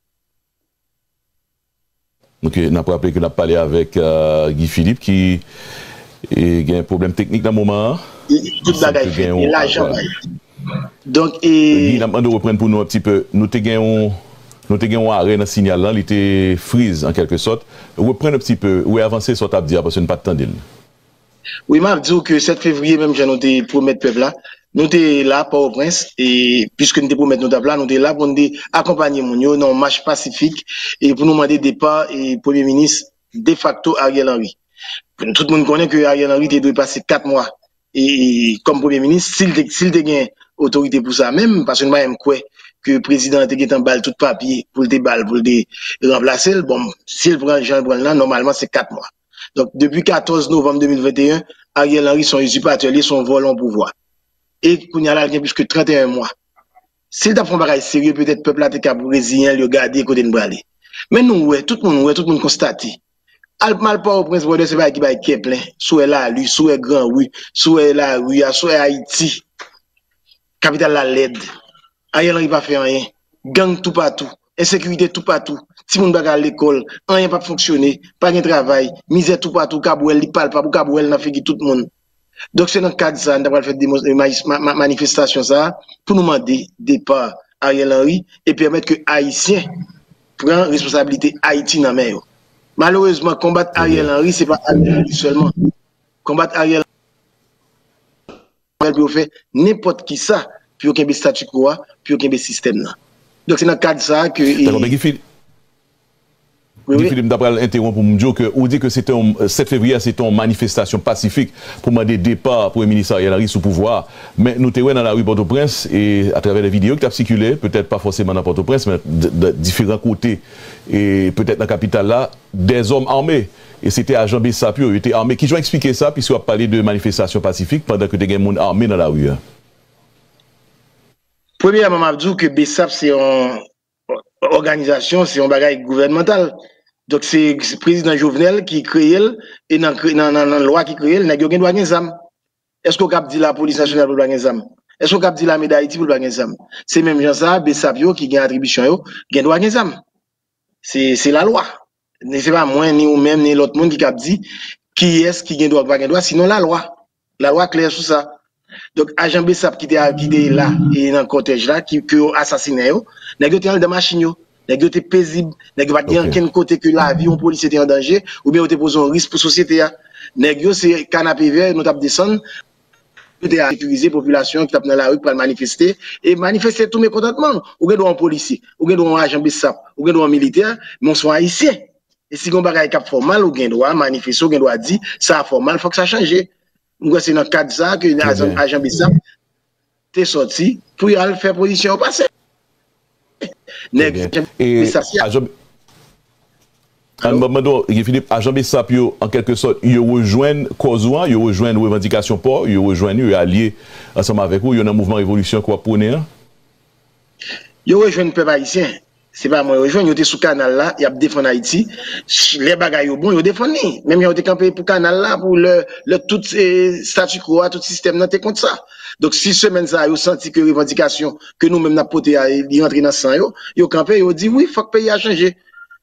donc, on a rappelé que nous avons parlé avec euh, Guy Philippe qui a un problème technique dans le moment. Tout le bagage fait, et l'argent. Donc, et. Guy, on reprendre pour nous un petit peu. Nous avons un arrêt dans le signal là, il était freeze en quelque sorte. Reprendre un petit peu, ou avancer sur ta dire parce que nous pas de temps d'île. Oui, m'a dit que sept février, même, j'ai noté pour mettre peuple là. Nous sommes là, Port-au-Prince, et puisque nous sommes pour mettre nos tables là, nous sommes là pour nous accompagner mon yo dans une marche pacifique et pour nous demander départ et Premier ministre de facto Ariel Henry. Tout le monde connaît que Ariel Henry doit passer quatre mois et comme Premier ministre, s'il s'il a gain autorité pour ça même, parce que nous même quoi que le président a gagné un balle tout papier pour le déballe, pour le remplacer, bon, s'il prend Jean Brun là, normalement c'est quatre mois. Donc depuis quatorze novembre deux mille vingt et un, Ariel Henry son usurpateur, son volant pouvoir. Et qu'on y a là, il y a plus que trente et un mois. S'il t'a fait un bagage sérieux, peut-être le peuple a été brésilien, le garder côté de bralé. Mais nous, ouais, tout le monde, ouais, tout le monde constate. Al mal pas au prince, c'est pas qui va être plein. Soit là, lui, soit grand, oui, soit là, oui, soit Haïti. Capitale la L E D. Ariel Henry va faire rien. Gang tout partout. Insécurité tout partout. Si moun baga à l'école, rien pas fonctionner, pas de travail, misère tout partout, Kabouel, il parle pas pour Kabouel, n'a fait tout le monde. Donc, c'est dans le cadre de ça, nous avons fait des manifestations ça, pour nous demander départ Ariel Henry et permettre que Haïtiens prennent responsabilité Haïti dans la mer. Malheureusement, combattre Ariel Henry, ce n'est pas Ariel Henry seulement. Combattre Ariel Henry, peut faire n'importe qui ça, puis qu'il y ait statu quo, puis qu'il y ait système. Donc, c'est dans le cadre de ça que. Oui, oui. Philippe Dabral interrompt pour me dire que on dit que c'était un sept février, c'était une manifestation pacifique pour demander départ pour le ministre Ariel Henry sous pouvoir. Mais nous étions dans la rue Port-au-Prince et à travers les vidéos qui ont circulé, peut-être pas forcément dans Port-au-Prince, mais de, de différents côtés et peut-être dans la capitale là, des hommes armés. Et c'était à Jean Bessapio, ils étaient armés. Qui ont expliqué ça puisqu'on a parlé de manifestation pacifique pendant que des gens monde armés dans la rue? Premièrement, je dis que Bessap c'est une organisation, c'est un bagage gouvernemental. Donc, c'est le président Jovenel qui crée et dans la loi qui crée, il n'y a pas de zam. Est-ce qu'on a dit la police nationale pour le zam? Est-ce qu'on a dit la médaille d'Haïti pour le zam? C'est même gens ça, Bessapio qui a attribution, qui a droit zam. C'est la loi. Ce n'est pas moi, ni ou même, ni l'autre monde qui a dit qui est-ce qui a droit pas droit, sinon la loi. La loi claire sur ça. Donc, agent Bessap qui était là et dans le cortège là, qui a assassiné, il y a dans la machine. Nèg yo te paisible, nèg yo pas dire aucun côté que la vie on policier était en danger ou bien on te pose un risque pour société. Nèg yo c'est canapé vert, nous t'a descendre, nous t'a sécuriser population qui t'a dans la rue pour manifester et manifester tous mes contentements. Ou gen un policier, ou gen un agent Bessap, ou gen un militaire, mais on soit haïtien. Et si on bagay cap formal ou gen droit manifester, ou gen droit dire ça formal, faut que ça change. Donc c'est dans cadre ça que l'agent Bessap t'est sorti pour y aller faire position au passé. Et Philippe, agent Bessapio, en quelque sorte, ils rejoignent Kozouan, ils rejoignent revendication port, ils rejoignent, ils alliés ensemble avec vous, il y a un mouvement révolution quoi pour nous. Ils rejoignent le peuple haïtien. C'est pas moi, ils rejoignent, ils étaient sous canal là, ils ont défendu Haïti. Les bagailles bon, ils ont défendu. Même ils ont été campés pour canal là, pour le, le tout statu quo, tout système, non, contre ça. Donc, si semaine ça, ils ont senti que revendication, que nous-mêmes, n'a poté à y rentrer dans le sang, ils ont campé, ils ont dit oui, il faut que le pays a changé.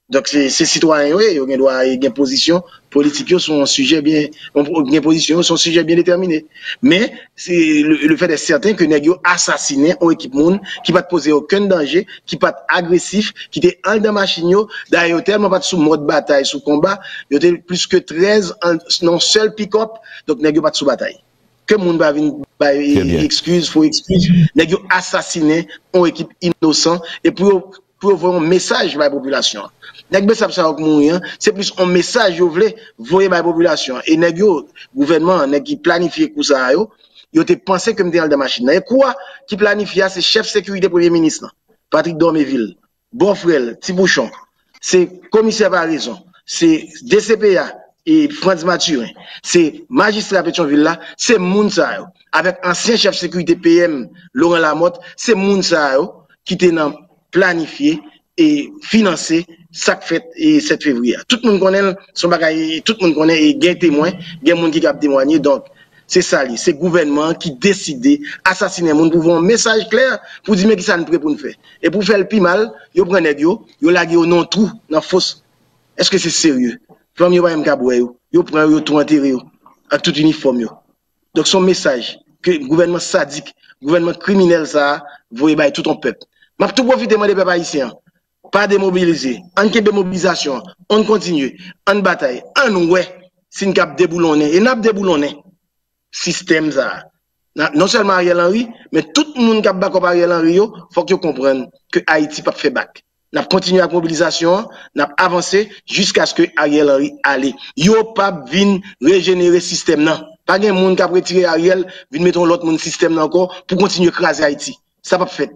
Donc, c'est citoyens, oui, ils ont droit une position politique sur un sujet bien, une position sur un sujet bien déterminé. Mais, c'est le, le fait d'être certain que les gens assassinés en équipe monde, qui va te poser aucun danger, qui pas agressif, qui était en dans machine, d'ailleurs, tellement pas sous mode bataille, sous combat, il y a plus que treize, non seul pick-up, donc les gens pas sous bataille. Que le monde va venir, excuse, faut excuse, les gens assassinés en équipe innocent, et pour, pour avoir un message à la population. C'est plus un message que vous voulez voir à la population. Et le gouvernement qui planifie tout ça, ils ont pensé que c'était dans la machine. Et quoi qui planifie, c'est chef sécurité premier ministre, Patrick Dormeville, Bonfrel, Thibouchon, c'est commissaire par raison, c'est D C P A et Franz Mathurin, c'est magistrat Pétionville là, c'est Mounsayo, avec ancien chef sécurité P M, Laurent Lamotte, c'est Mounsayo qui était planifié et financé chaque fête et sept février. Tout le monde connaît son bagage, tout le monde connaît et gain témoin, gain monde qui a témoigné. Donc, c'est ça, c'est le gouvernement qui décide assassiner monde pour avoir un message clair pour dire qui ça nous prêt pour nous faire. Et pour faire le plus mal, yo prennent yo, yo lagué au non trou dans fosse. Est-ce que c'est sérieux? Femme yo pas même kaboué yo, yo prend yo tout enterré yo avec tout uniforme yo. Donc son message que le gouvernement sadique, gouvernement criminel ça, voyez bailler tout ton peuple. M'a tout profiter des peuples haïtiens. Pas démobiliser. En qu'il y ait démobilisation, on continue. En bataille. En ouais, si nous avons déboulonné. Et nous avons déboulonné. Système ça. Non seulement Ariel Henry, mais tout le monde qui a battu Ariel Henry, il faut que vous compreniez que Haïti pas fait back. Nous avons continué la mobilisation, nous avons avancé jusqu'à ce que Ariel Henry aille. Yo pas vin régénérer le système non. Pas de monde qui a retiré Ariel, vin mettre l'autre monde système encore pour continuer à écraser Haïti. Ça pas fait.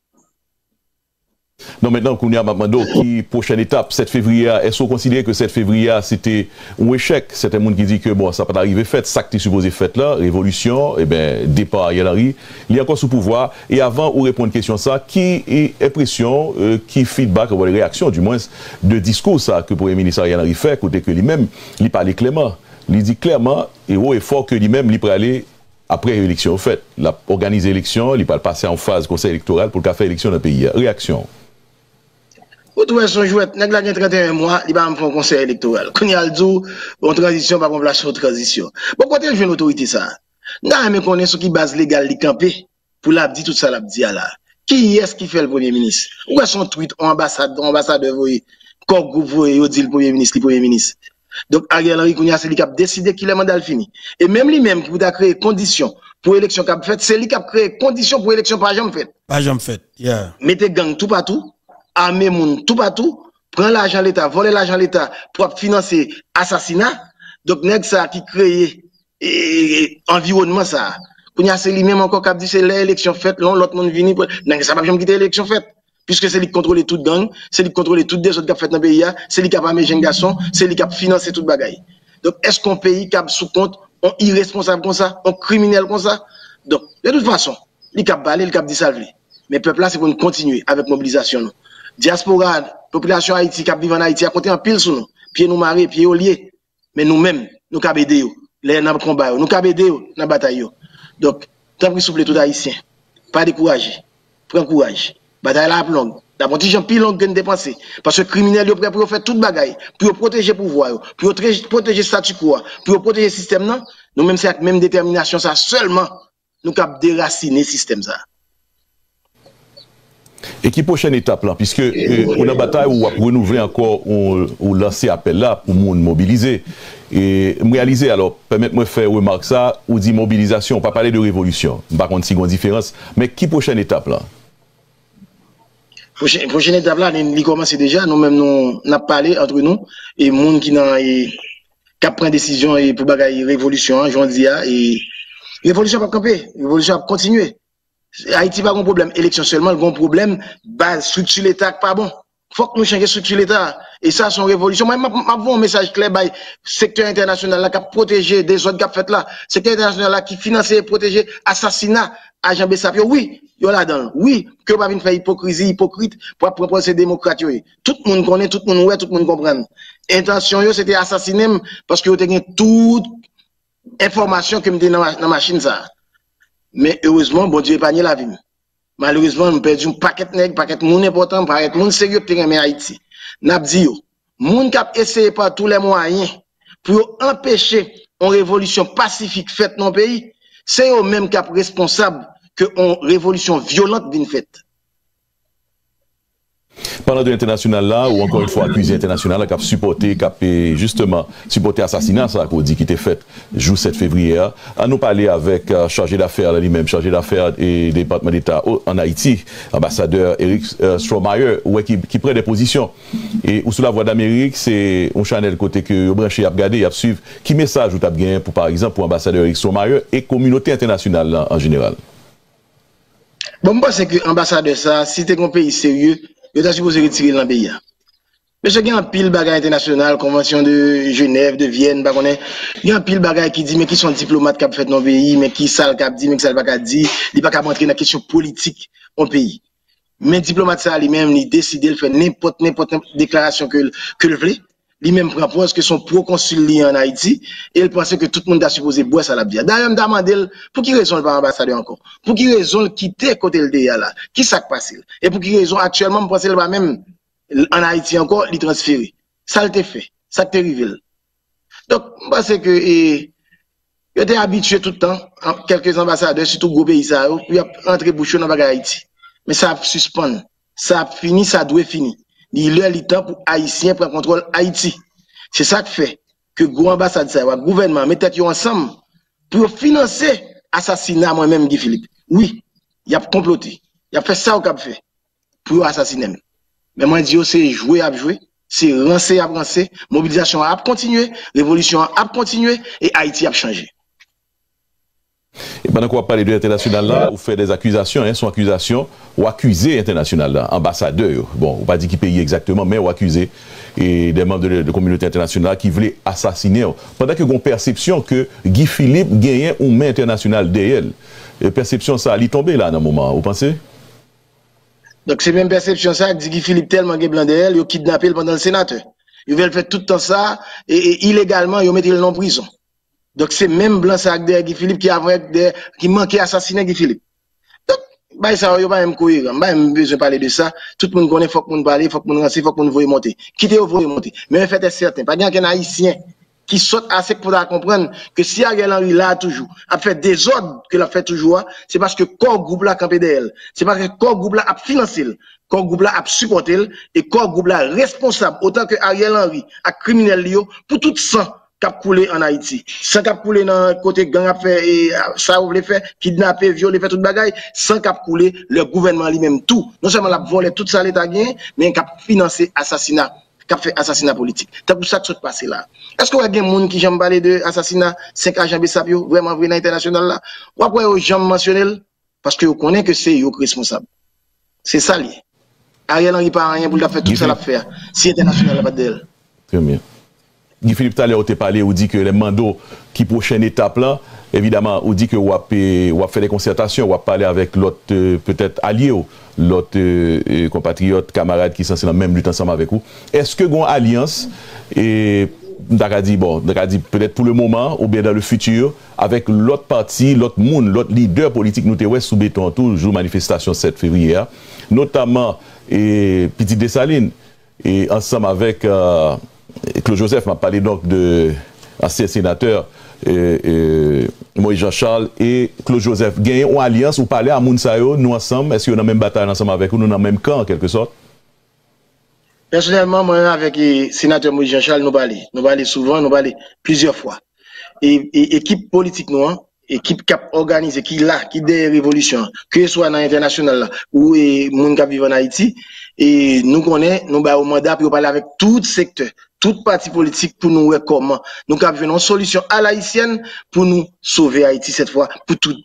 Non, maintenant, qu'on y a maintenant, qui prochaine étape, sept février, est-ce qu'on considère que sept février, c'était un échec? Certains monde qui dit que bon, ça n'a pas arrivé fait, ça que tu supposé fait là, révolution, et bien, départ à Yelari, il y a encore sous pouvoir. Et avant, on répond à une question ça, qui est impression, euh, qui feedback, ou les réactions, du moins, de discours ça, que le Premier ministre Yelari fait, côté que lui-même, il parlait clairement. Il dit clairement, et haut et fort que lui-même, il peut aller après l'élection, en fait. Il a organisé l'élection, il peut passer en phase conseil électoral pour le faire élection dans le pays. Réaction. Vous trouvez son jouet, nèg la gen trente et un mois, il va me faire un conseil électoral. Quand il y a le jour, en transition, pas place sur transition. Bon, quand il joue une autorité, ça, n'a même connaît ce qui base légale li campé, pour l'abdi, tout ça l'abdi là. Qui est-ce qui fait le premier ministre? Où est son tweet, en ambassade, en ambassadeur, voyez, corps groupe, voyez, dit le premier ministre, le premier ministre. Donc, Ariel Henry, Kounia, c'est lui qui a décidé qu'il est mandat fini. Et même lui-même, qui vous a créé conditions pour l'élection qu'a fait, c'est lui qui a créé conditions pour l'élection pas jamais faite. Pas jamais faite, yeah. Mettez gang tout partout. Armé moun tout partout, prend l'argent de l'État, voler l'argent de l'État pour financer assassinat. Donc, nèg ça qui crée et, environnement ça. Kounya c'est lui-même encore qui dit c'est l'élection faite, l'autre monde vini, nèg ça pas jamais quitter l'élection faite. Puisque c'est lui qui contrôle toute gang, c'est lui qui contrôle toutes des autres qui a fait dans le pays, c'est lui qui a pas mes jeunes garçons, c'est lui qui a financé toute bagaille. Donc, est-ce qu'on pays qui a sous compte, on irresponsable comme ça, on criminel comme ça? Donc, de toute façon, lui qui a balé, lui qui a dit ça. Mais le peuple là, c'est pour nous continuer avec mobilisation. Diaspora, population Haïti qui vit en Haïti, à côté en pile sur nous. Pieds nous marrer, pieds au lié. Mais nous-mêmes, nous avons aidé. Les dans le combat, nous avons aidé dans la bataille. Donc, tant pis souple tout haïtien. Pas décourager. Prends courage. Bataille là longue. La protection pile longue que nous dépensons. Parce que les criminels sont prêts pour faire toute bagaille. Pour protéger le pouvoir. Pour protéger le statu quo. Pour protéger le système. Non? Nous-mêmes, c'est avec même détermination, ça seulement, nous avons déraciner le système. Ça. Et qui prochaine étape là, puisque euh, on a bataille où on va renouveler encore, on, on lancer appel là pour nous mobiliser. Et me réaliser, alors, permettez-moi de faire remarque ça, ou dit mobilisation, on ne va pas parler de révolution, par contre, c'est une différence, mais qui prochaine étape là? Prochaine, prochaine étape là, il commence déjà, nous-mêmes, nous avons parlé entre nous, et les gens qui prennent décision et pour bagaille révolution, j'en dis, et révolution va camper, révolution va continuer. Haïti pas un problème élection seulement, le bon problème base structure l'état pas bon. Faut que nous changions structure l'état et ça son révolution. Moi m'a un message clair by secteur international là qui protéger des autres qui fait là, secteur international là qui finance et protéger assassinat agent Bessap. Oui, yo là-dedans. Oui, que pas venir faire hypocrisie, hypocrite pour prendre ces démocrates. Tout le monde connaît, tout le monde ouais, tout le monde comprend. Intention yo c'était assassiner parce que yo te toute information que me dans la machine ça. Mais heureusement, bon Dieu épargne la vie. Malheureusement, nous perdons un paquet de nègres, paquet de monde important, paquet de monde sérieux qui aime Haïti. n'a dit yo, moun k'ap essayer par tous les moyens pour empêcher une révolution pacifique faite dans le pays, c'est eux même qui sont responsables que une révolution violente vienne faite. Pendant de l'international là, ou encore une fois accusé international qui a supporté, qui a justement supporté l'assassinat, ça qu'on dit qui était fait le jour sept février, à nous parler avec euh, chargé d'affaires lui-même, chargé d'affaires et département d'État en Haïti, ambassadeur Eric euh, Strohmayer, ouais, qui, qui prend des positions. Et ou sous la voix d'Amérique, c'est un channel côté que vous branchez, à regarder, à suivre. Qui message vous avez gagné pour, par exemple, pour ambassadeur Eric Strohmayer et communauté internationale là, en général? Bon, moi, c'est que ambassadeur, ça, si tu es un pays sérieux, il est supposé retirer dans le pays. Mais il y a un pile bagage international, convention de Genève, de Vienne, il y a un pile bagage qui dit, mais qui sont diplomates qui ont fait dans le pays, mais qui sale qui dit, mais qui sale pas dit, il n'y a pas qu'à rentrer dans la question politique au pays. Mais diplomate, ça, lui-même, il décide de faire n'importe, n'importe déclaration que, que le voulait. Lui-même prend parce que son pro-consul en Haïti, et il pensait que tout le monde a supposé boire ça la bière. D'ailleurs, je me demande, pour qui raison le pas ambassadeur encore? Pour qui raison le quitter côté le D A là? Qui ça passe? Et pour qui raison actuellement, je pense qu'il va même en Haïti encore, il transférer. Ça le fait. Ça te révèle. Donc, je pense que, et, il était habitué tout le temps, quelques ambassadeurs, surtout gros pays, ça, il a entré bouchon dans Haïti. Mais ça a suspend. Ça a fini, ça doit finir. Il est le temps pour Haïtiens prendre contrôle Haïti. C'est ça qui fait que le ambassade, le gouvernement, mettent ensemble pour financer l'assassinat moi-même, Guy Philippe. Oui, il a comploté. Il a fait ça au cap fait pour assassiner. Mais moi, je dis, c'est jouer à jouer, c'est rancer à rancer, mobilisation a continué, révolution a continué et Haïti a changé. Et pendant qu'on va parler de l'international là, vous faites des accusations, hein, sont accusations, ou accusés international là, ambassadeurs, bon, on va pas dire qui paye exactement, mais ou accusés, et des membres de la communauté internationale qui voulaient assassiner. Pendant que vous avez une perception que Guy Philippe gagnait une main internationale derrière, et perception ça, elle est tombée là dans le moment, vous pensez? Donc c'est même perception ça, que Guy Philippe tellement gagne blanc derrière, il a kidnappé pendant le sénateur. Il veut faire tout le temps ça, et, et illégalement, il a mis le en prison. Donc c'est même blanc ça avec Guy Philippe qui avait qui manquait assassiner Guy Philippe. Donc bah ça yo pas même cohérent, pas même besoin de parler de ça. Tout le monde connaît, faut que monde parler, faut que monde renseigner, faut que monde voyer monter. Quitter ou voyer monter. Mais le fait est certain, pas qu'un haïtien qui saute assez pour comprendre que si Ariel Henry là toujours a fait des ordres que l'a fait toujours, c'est parce que corps groupe là campé d'elle. C'est parce que corps groupe là a financé, corps groupe là a supporté et corps groupe là responsable autant que Ariel Henry a criminel lio pour tout ça cap coulé en Haïti. Sans cap coulé dans côté gang a fait et ça vous voulez faire kidnapper, violer, faire toute bagaille, sans cap coulé le gouvernement lui-même tout. Non seulement l'a volé tout ça l'état gain, mais cap financer assassinat, cap fait assassinat politique. C'est pour ça que ça se passe là. Est-ce que vous avez des gens qui j'aime parler de assassinat cinq agents Bessapio vraiment vrai dans international là? Ou après aux gens mentionnels parce que vous connaissez que c'est eux responsable. C'est ça lié. Ariel Henry pas rien pour la faire tout ça la faire. Si international là pas d'elle. Très bien. Guy Philippe, tout à l'heure, vous parlé, vous dit que les mandats qui prochaine étape là, évidemment, vous dit que vous avez fait des concertations, vous avez parlé avec l'autre, euh, peut-être allié, l'autre euh, compatriote, camarade qui sont dans la même lutte ensemble avec vous. Est-ce que vous avez une alliance, et d'accord dit, bon, d'accord dit, peut-être pour le moment, ou bien dans le futur, avec l'autre parti, l'autre monde, l'autre leader politique, nous sommes sous béton, toujours manifestation sept février, notamment et Petit Dessalines, et ensemble avec. Euh, Claude Joseph m'a parlé donc de ancien sénateur euh, euh, Moïse Jean-Charles et Claude Joseph. Gagnez une alliance ou parler à Mounsayo, nous ensemble, est-ce qu'on a la même bataille ensemble avec vous, nous dans le même camp en quelque sorte? Personnellement, moi avec le sénateur Moïse Jean-Charles, nous parlons. Nous parlons souvent, nous parlons plusieurs fois. Et, et équipe politique, nous, hein, équipe qui a organisé, qui là, qui des révolutions, que ce soit dans l'international ou les gens qui vivent en Haïti, et nous connaissons, nous avons un mandat pour parler avec tout secteur, toute parti politique pour nous voir comment nous avons une solution à l'haïtienne pour nous sauver Haïti cette fois, pour tout,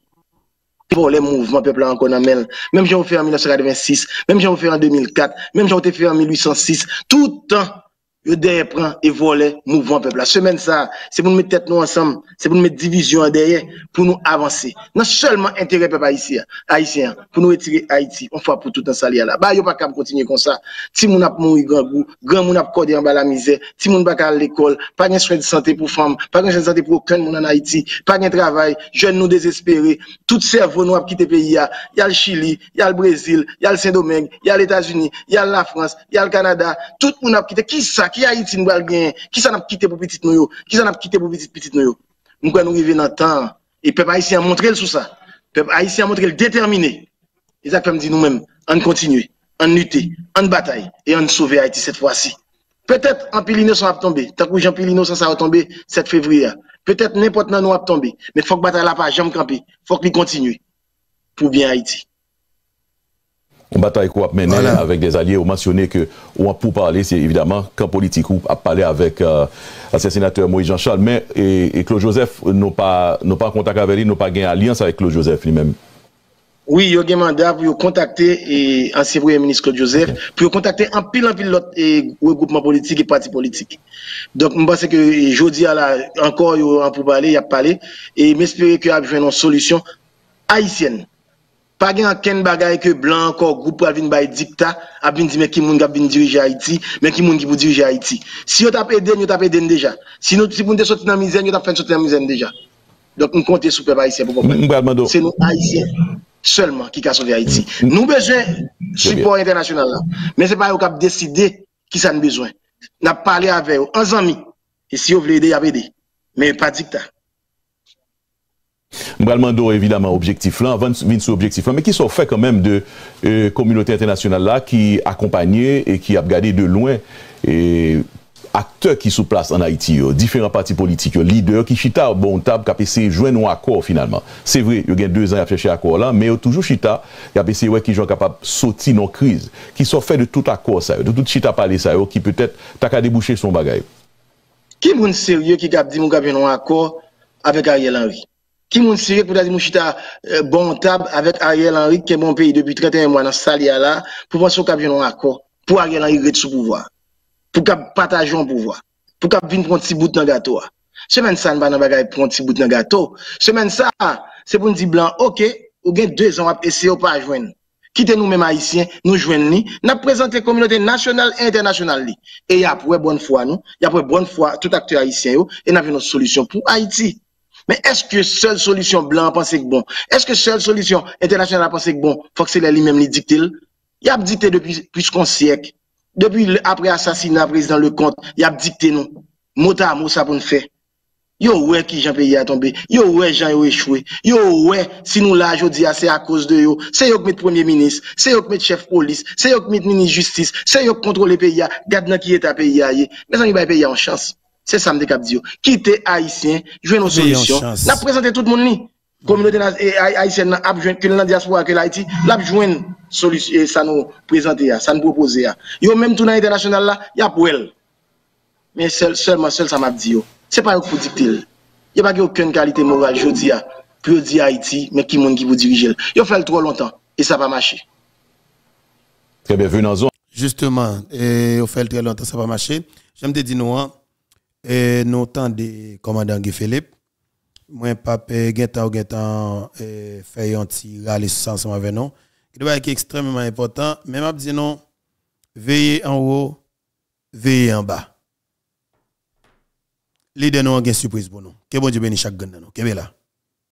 pour les mouvements peuple encore dans même. Même j'ai fait en mille neuf cent quatre-vingt-six, même j'ai fait en deux mille quatre, même j'ai fait en mille huit cent six, tout le temps, Yo derrière prend et voler mouvement peuple. La semaine ça, c'est pour nous mettre tête nous ensemble, c'est pour nous mettre division derrière pour nous avancer. Non seulement intérêt peuple haïtien, haïtien pour nous retirer Haïti, on fois pour tout en salir là. Bah yo pas capable continuer comme ça. Si moun a mourir grand goût, grand moun a cordé en bas la misère, si moun pas à l'école, pas de soins de santé pour femmes, pas de soins de santé pour aucun moun en Haïti, pas de travail, jeunes nous désespérés, tout cerveau nous a quitté pays là. Il y a le Chili, il y a le Brésil, il y a le Saint-Domingue, il y a les États-Unis, il y a la France, il y a le Canada, tout moun a quitté. Qui ça qui Haïti nous va gagner? Qui ça n'a quitté pour petit nous yo? Qui ça n'a quitté pour petit petit nous yo? Nous quand nous arriver dans temps et peuple haïtien a montré sous ça. Peuple haïtien a montré le déterminé. Et ça comme dit nous-mêmes, on continue, on lutter, on bataille et on sauver Haïti cette fois-ci. Peut-être en pile innocent a tombé, tant que Jean pile innocent ça a tombé sept février. Peut-être n'importe nan nous a tombé, mais faut que bataille là pas jamais camper. Faut qu'il continue pour bien Haïti. On bataille quoi mener voilà. Avec des alliés. On mentionné que on pour parler, c'est évidemment quand politique ou a parlé avec euh, le sénateur Moïse Jean-Charles, mais et, et Claude Joseph n'ont pas n'ont pas contact avec lui, n'ont pas gagné alliance avec Claude Joseph lui-même. Oui, il y a un mandat pour contacter l'ancien Premier ministre Claude Joseph, okay. Pour contacter en pile en pile l'autre regroupement politique et parti politique. Donc, je pense que jeudi encore, pour parler, il a parlé, et m'espérer qu'il y a une solution haïtienne. Pas gen ken bagay que blanc encore groupe pour venir bay dictat a venir dire mais qui moun qui venir diriger Haïti mais qui moun qui pour diriger Haïti si yo t'a aidé yo t'a aidé déjà si nous si pour nous sortir dans misère yo t'a fait sortir dans misère déjà donc on compte sur peuple haïtien pour comprendre c'est nous haïtiens seulement qui ca sauver Haïti nous besoin support international là mais c'est pas eux qui décider qui ça nous besoin n'a parlé avec eux en amis et si vous voulez aider y a aider mais pas dictat. Mbralmando évidemment objectif là, avant de venir sur objectif là, mais qui sont fait quand même de euh, communauté internationale là qui accompagnait et qui a regardé de loin et acteurs qui sous place en Haïti, yo, différents partis politiques, yo, leaders qui chita bon table qui a essayé de joindre un accord finalement. C'est vrai, il y a deux ans à chercher accord là, mais il y a toujours chita qui a essayé ouais qui sont capables de sortir dans crise, qui sont fait de tout accord ça, de tout chita parler ça, yo, qui peut-être t'a qu'à déboucher son bagage. Qui moun sérieux qui a dit mon gars un accord avec Ariel Henry? Qui moun sérieux pour dire mouchita euh, bon table avec Ariel Henry qui est mon pays depuis trente et un mois dans salia là pour penser qu'il y a un accord pour Ariel Henry rester sous pouvoir pour qu'il partage un pouvoir pour qu'il vienne prendre un petit bout dans gâteau. Semaine ça ne va pas bagaille prendre un petit bout dans gâteau. Semaine ça c'est pour nous dire blanc OK, ou gain deux ans à essayer pas joindre. Quittez nous mêmes haïtiens, nous joindre ni, n'a présenté communauté nationale et internationale li. Et il y a pour bonne foi nous, il y a pour bonne foi tout acteur haïtien yo et n'a une solution pour Haïti. Mais est-ce que seule solution blanc pense que bon? Est-ce que seule solution internationale pense que bon? Faut que c'est lui-même qui dicte. Il a dicté depuis plus qu'un siècle. Depuis après assassinat président Lecomte, il a dicté nous. Mot à mot ça pour nous faire. Yo ouais qui Jean pays a tombé. Yo ouais Jean yo échoué. Yo ouais si nous là jodi c'est à cause de yo. C'est yo qui met premier ministre, c'est yo qui met chef police, c'est yo qui met ministre justice, c'est yo qui contrôle le pays. Garde nan qui est à pays a. Mais ça il va payer en chance. C'est ça me décap dire. Quitter haïtien, jouer nos solutions. N'a présenté tout le monde ni. Communauté haïtienne a besoin que la diaspora que l'Haïti, l'a joindre solution ça nous présenter ça nous proposer. Yo même tout dans international là, y a pour elle. Mais seul, seulement seul ça m'a dit yo. C'est pas pour dicter. Il y a pas aucune qualité morale jodi a pour dire Haïti mais qui monde qui vous diriger. Yo fait trop longtemps et ça va marcher. Très bien, venons-en. Justement, et au fait très longtemps ça va marcher. J'aime te dire nous et nous temps de commandant Guy Philippe moi pape geta ou geta fait un petit rallye ensemble avec nous qui doit être extrêmement important mais m'a dit non veiller en haut veiller en bas leader nous a une surprise pour nous que bon Dieu bénisse chaque gagne nous que là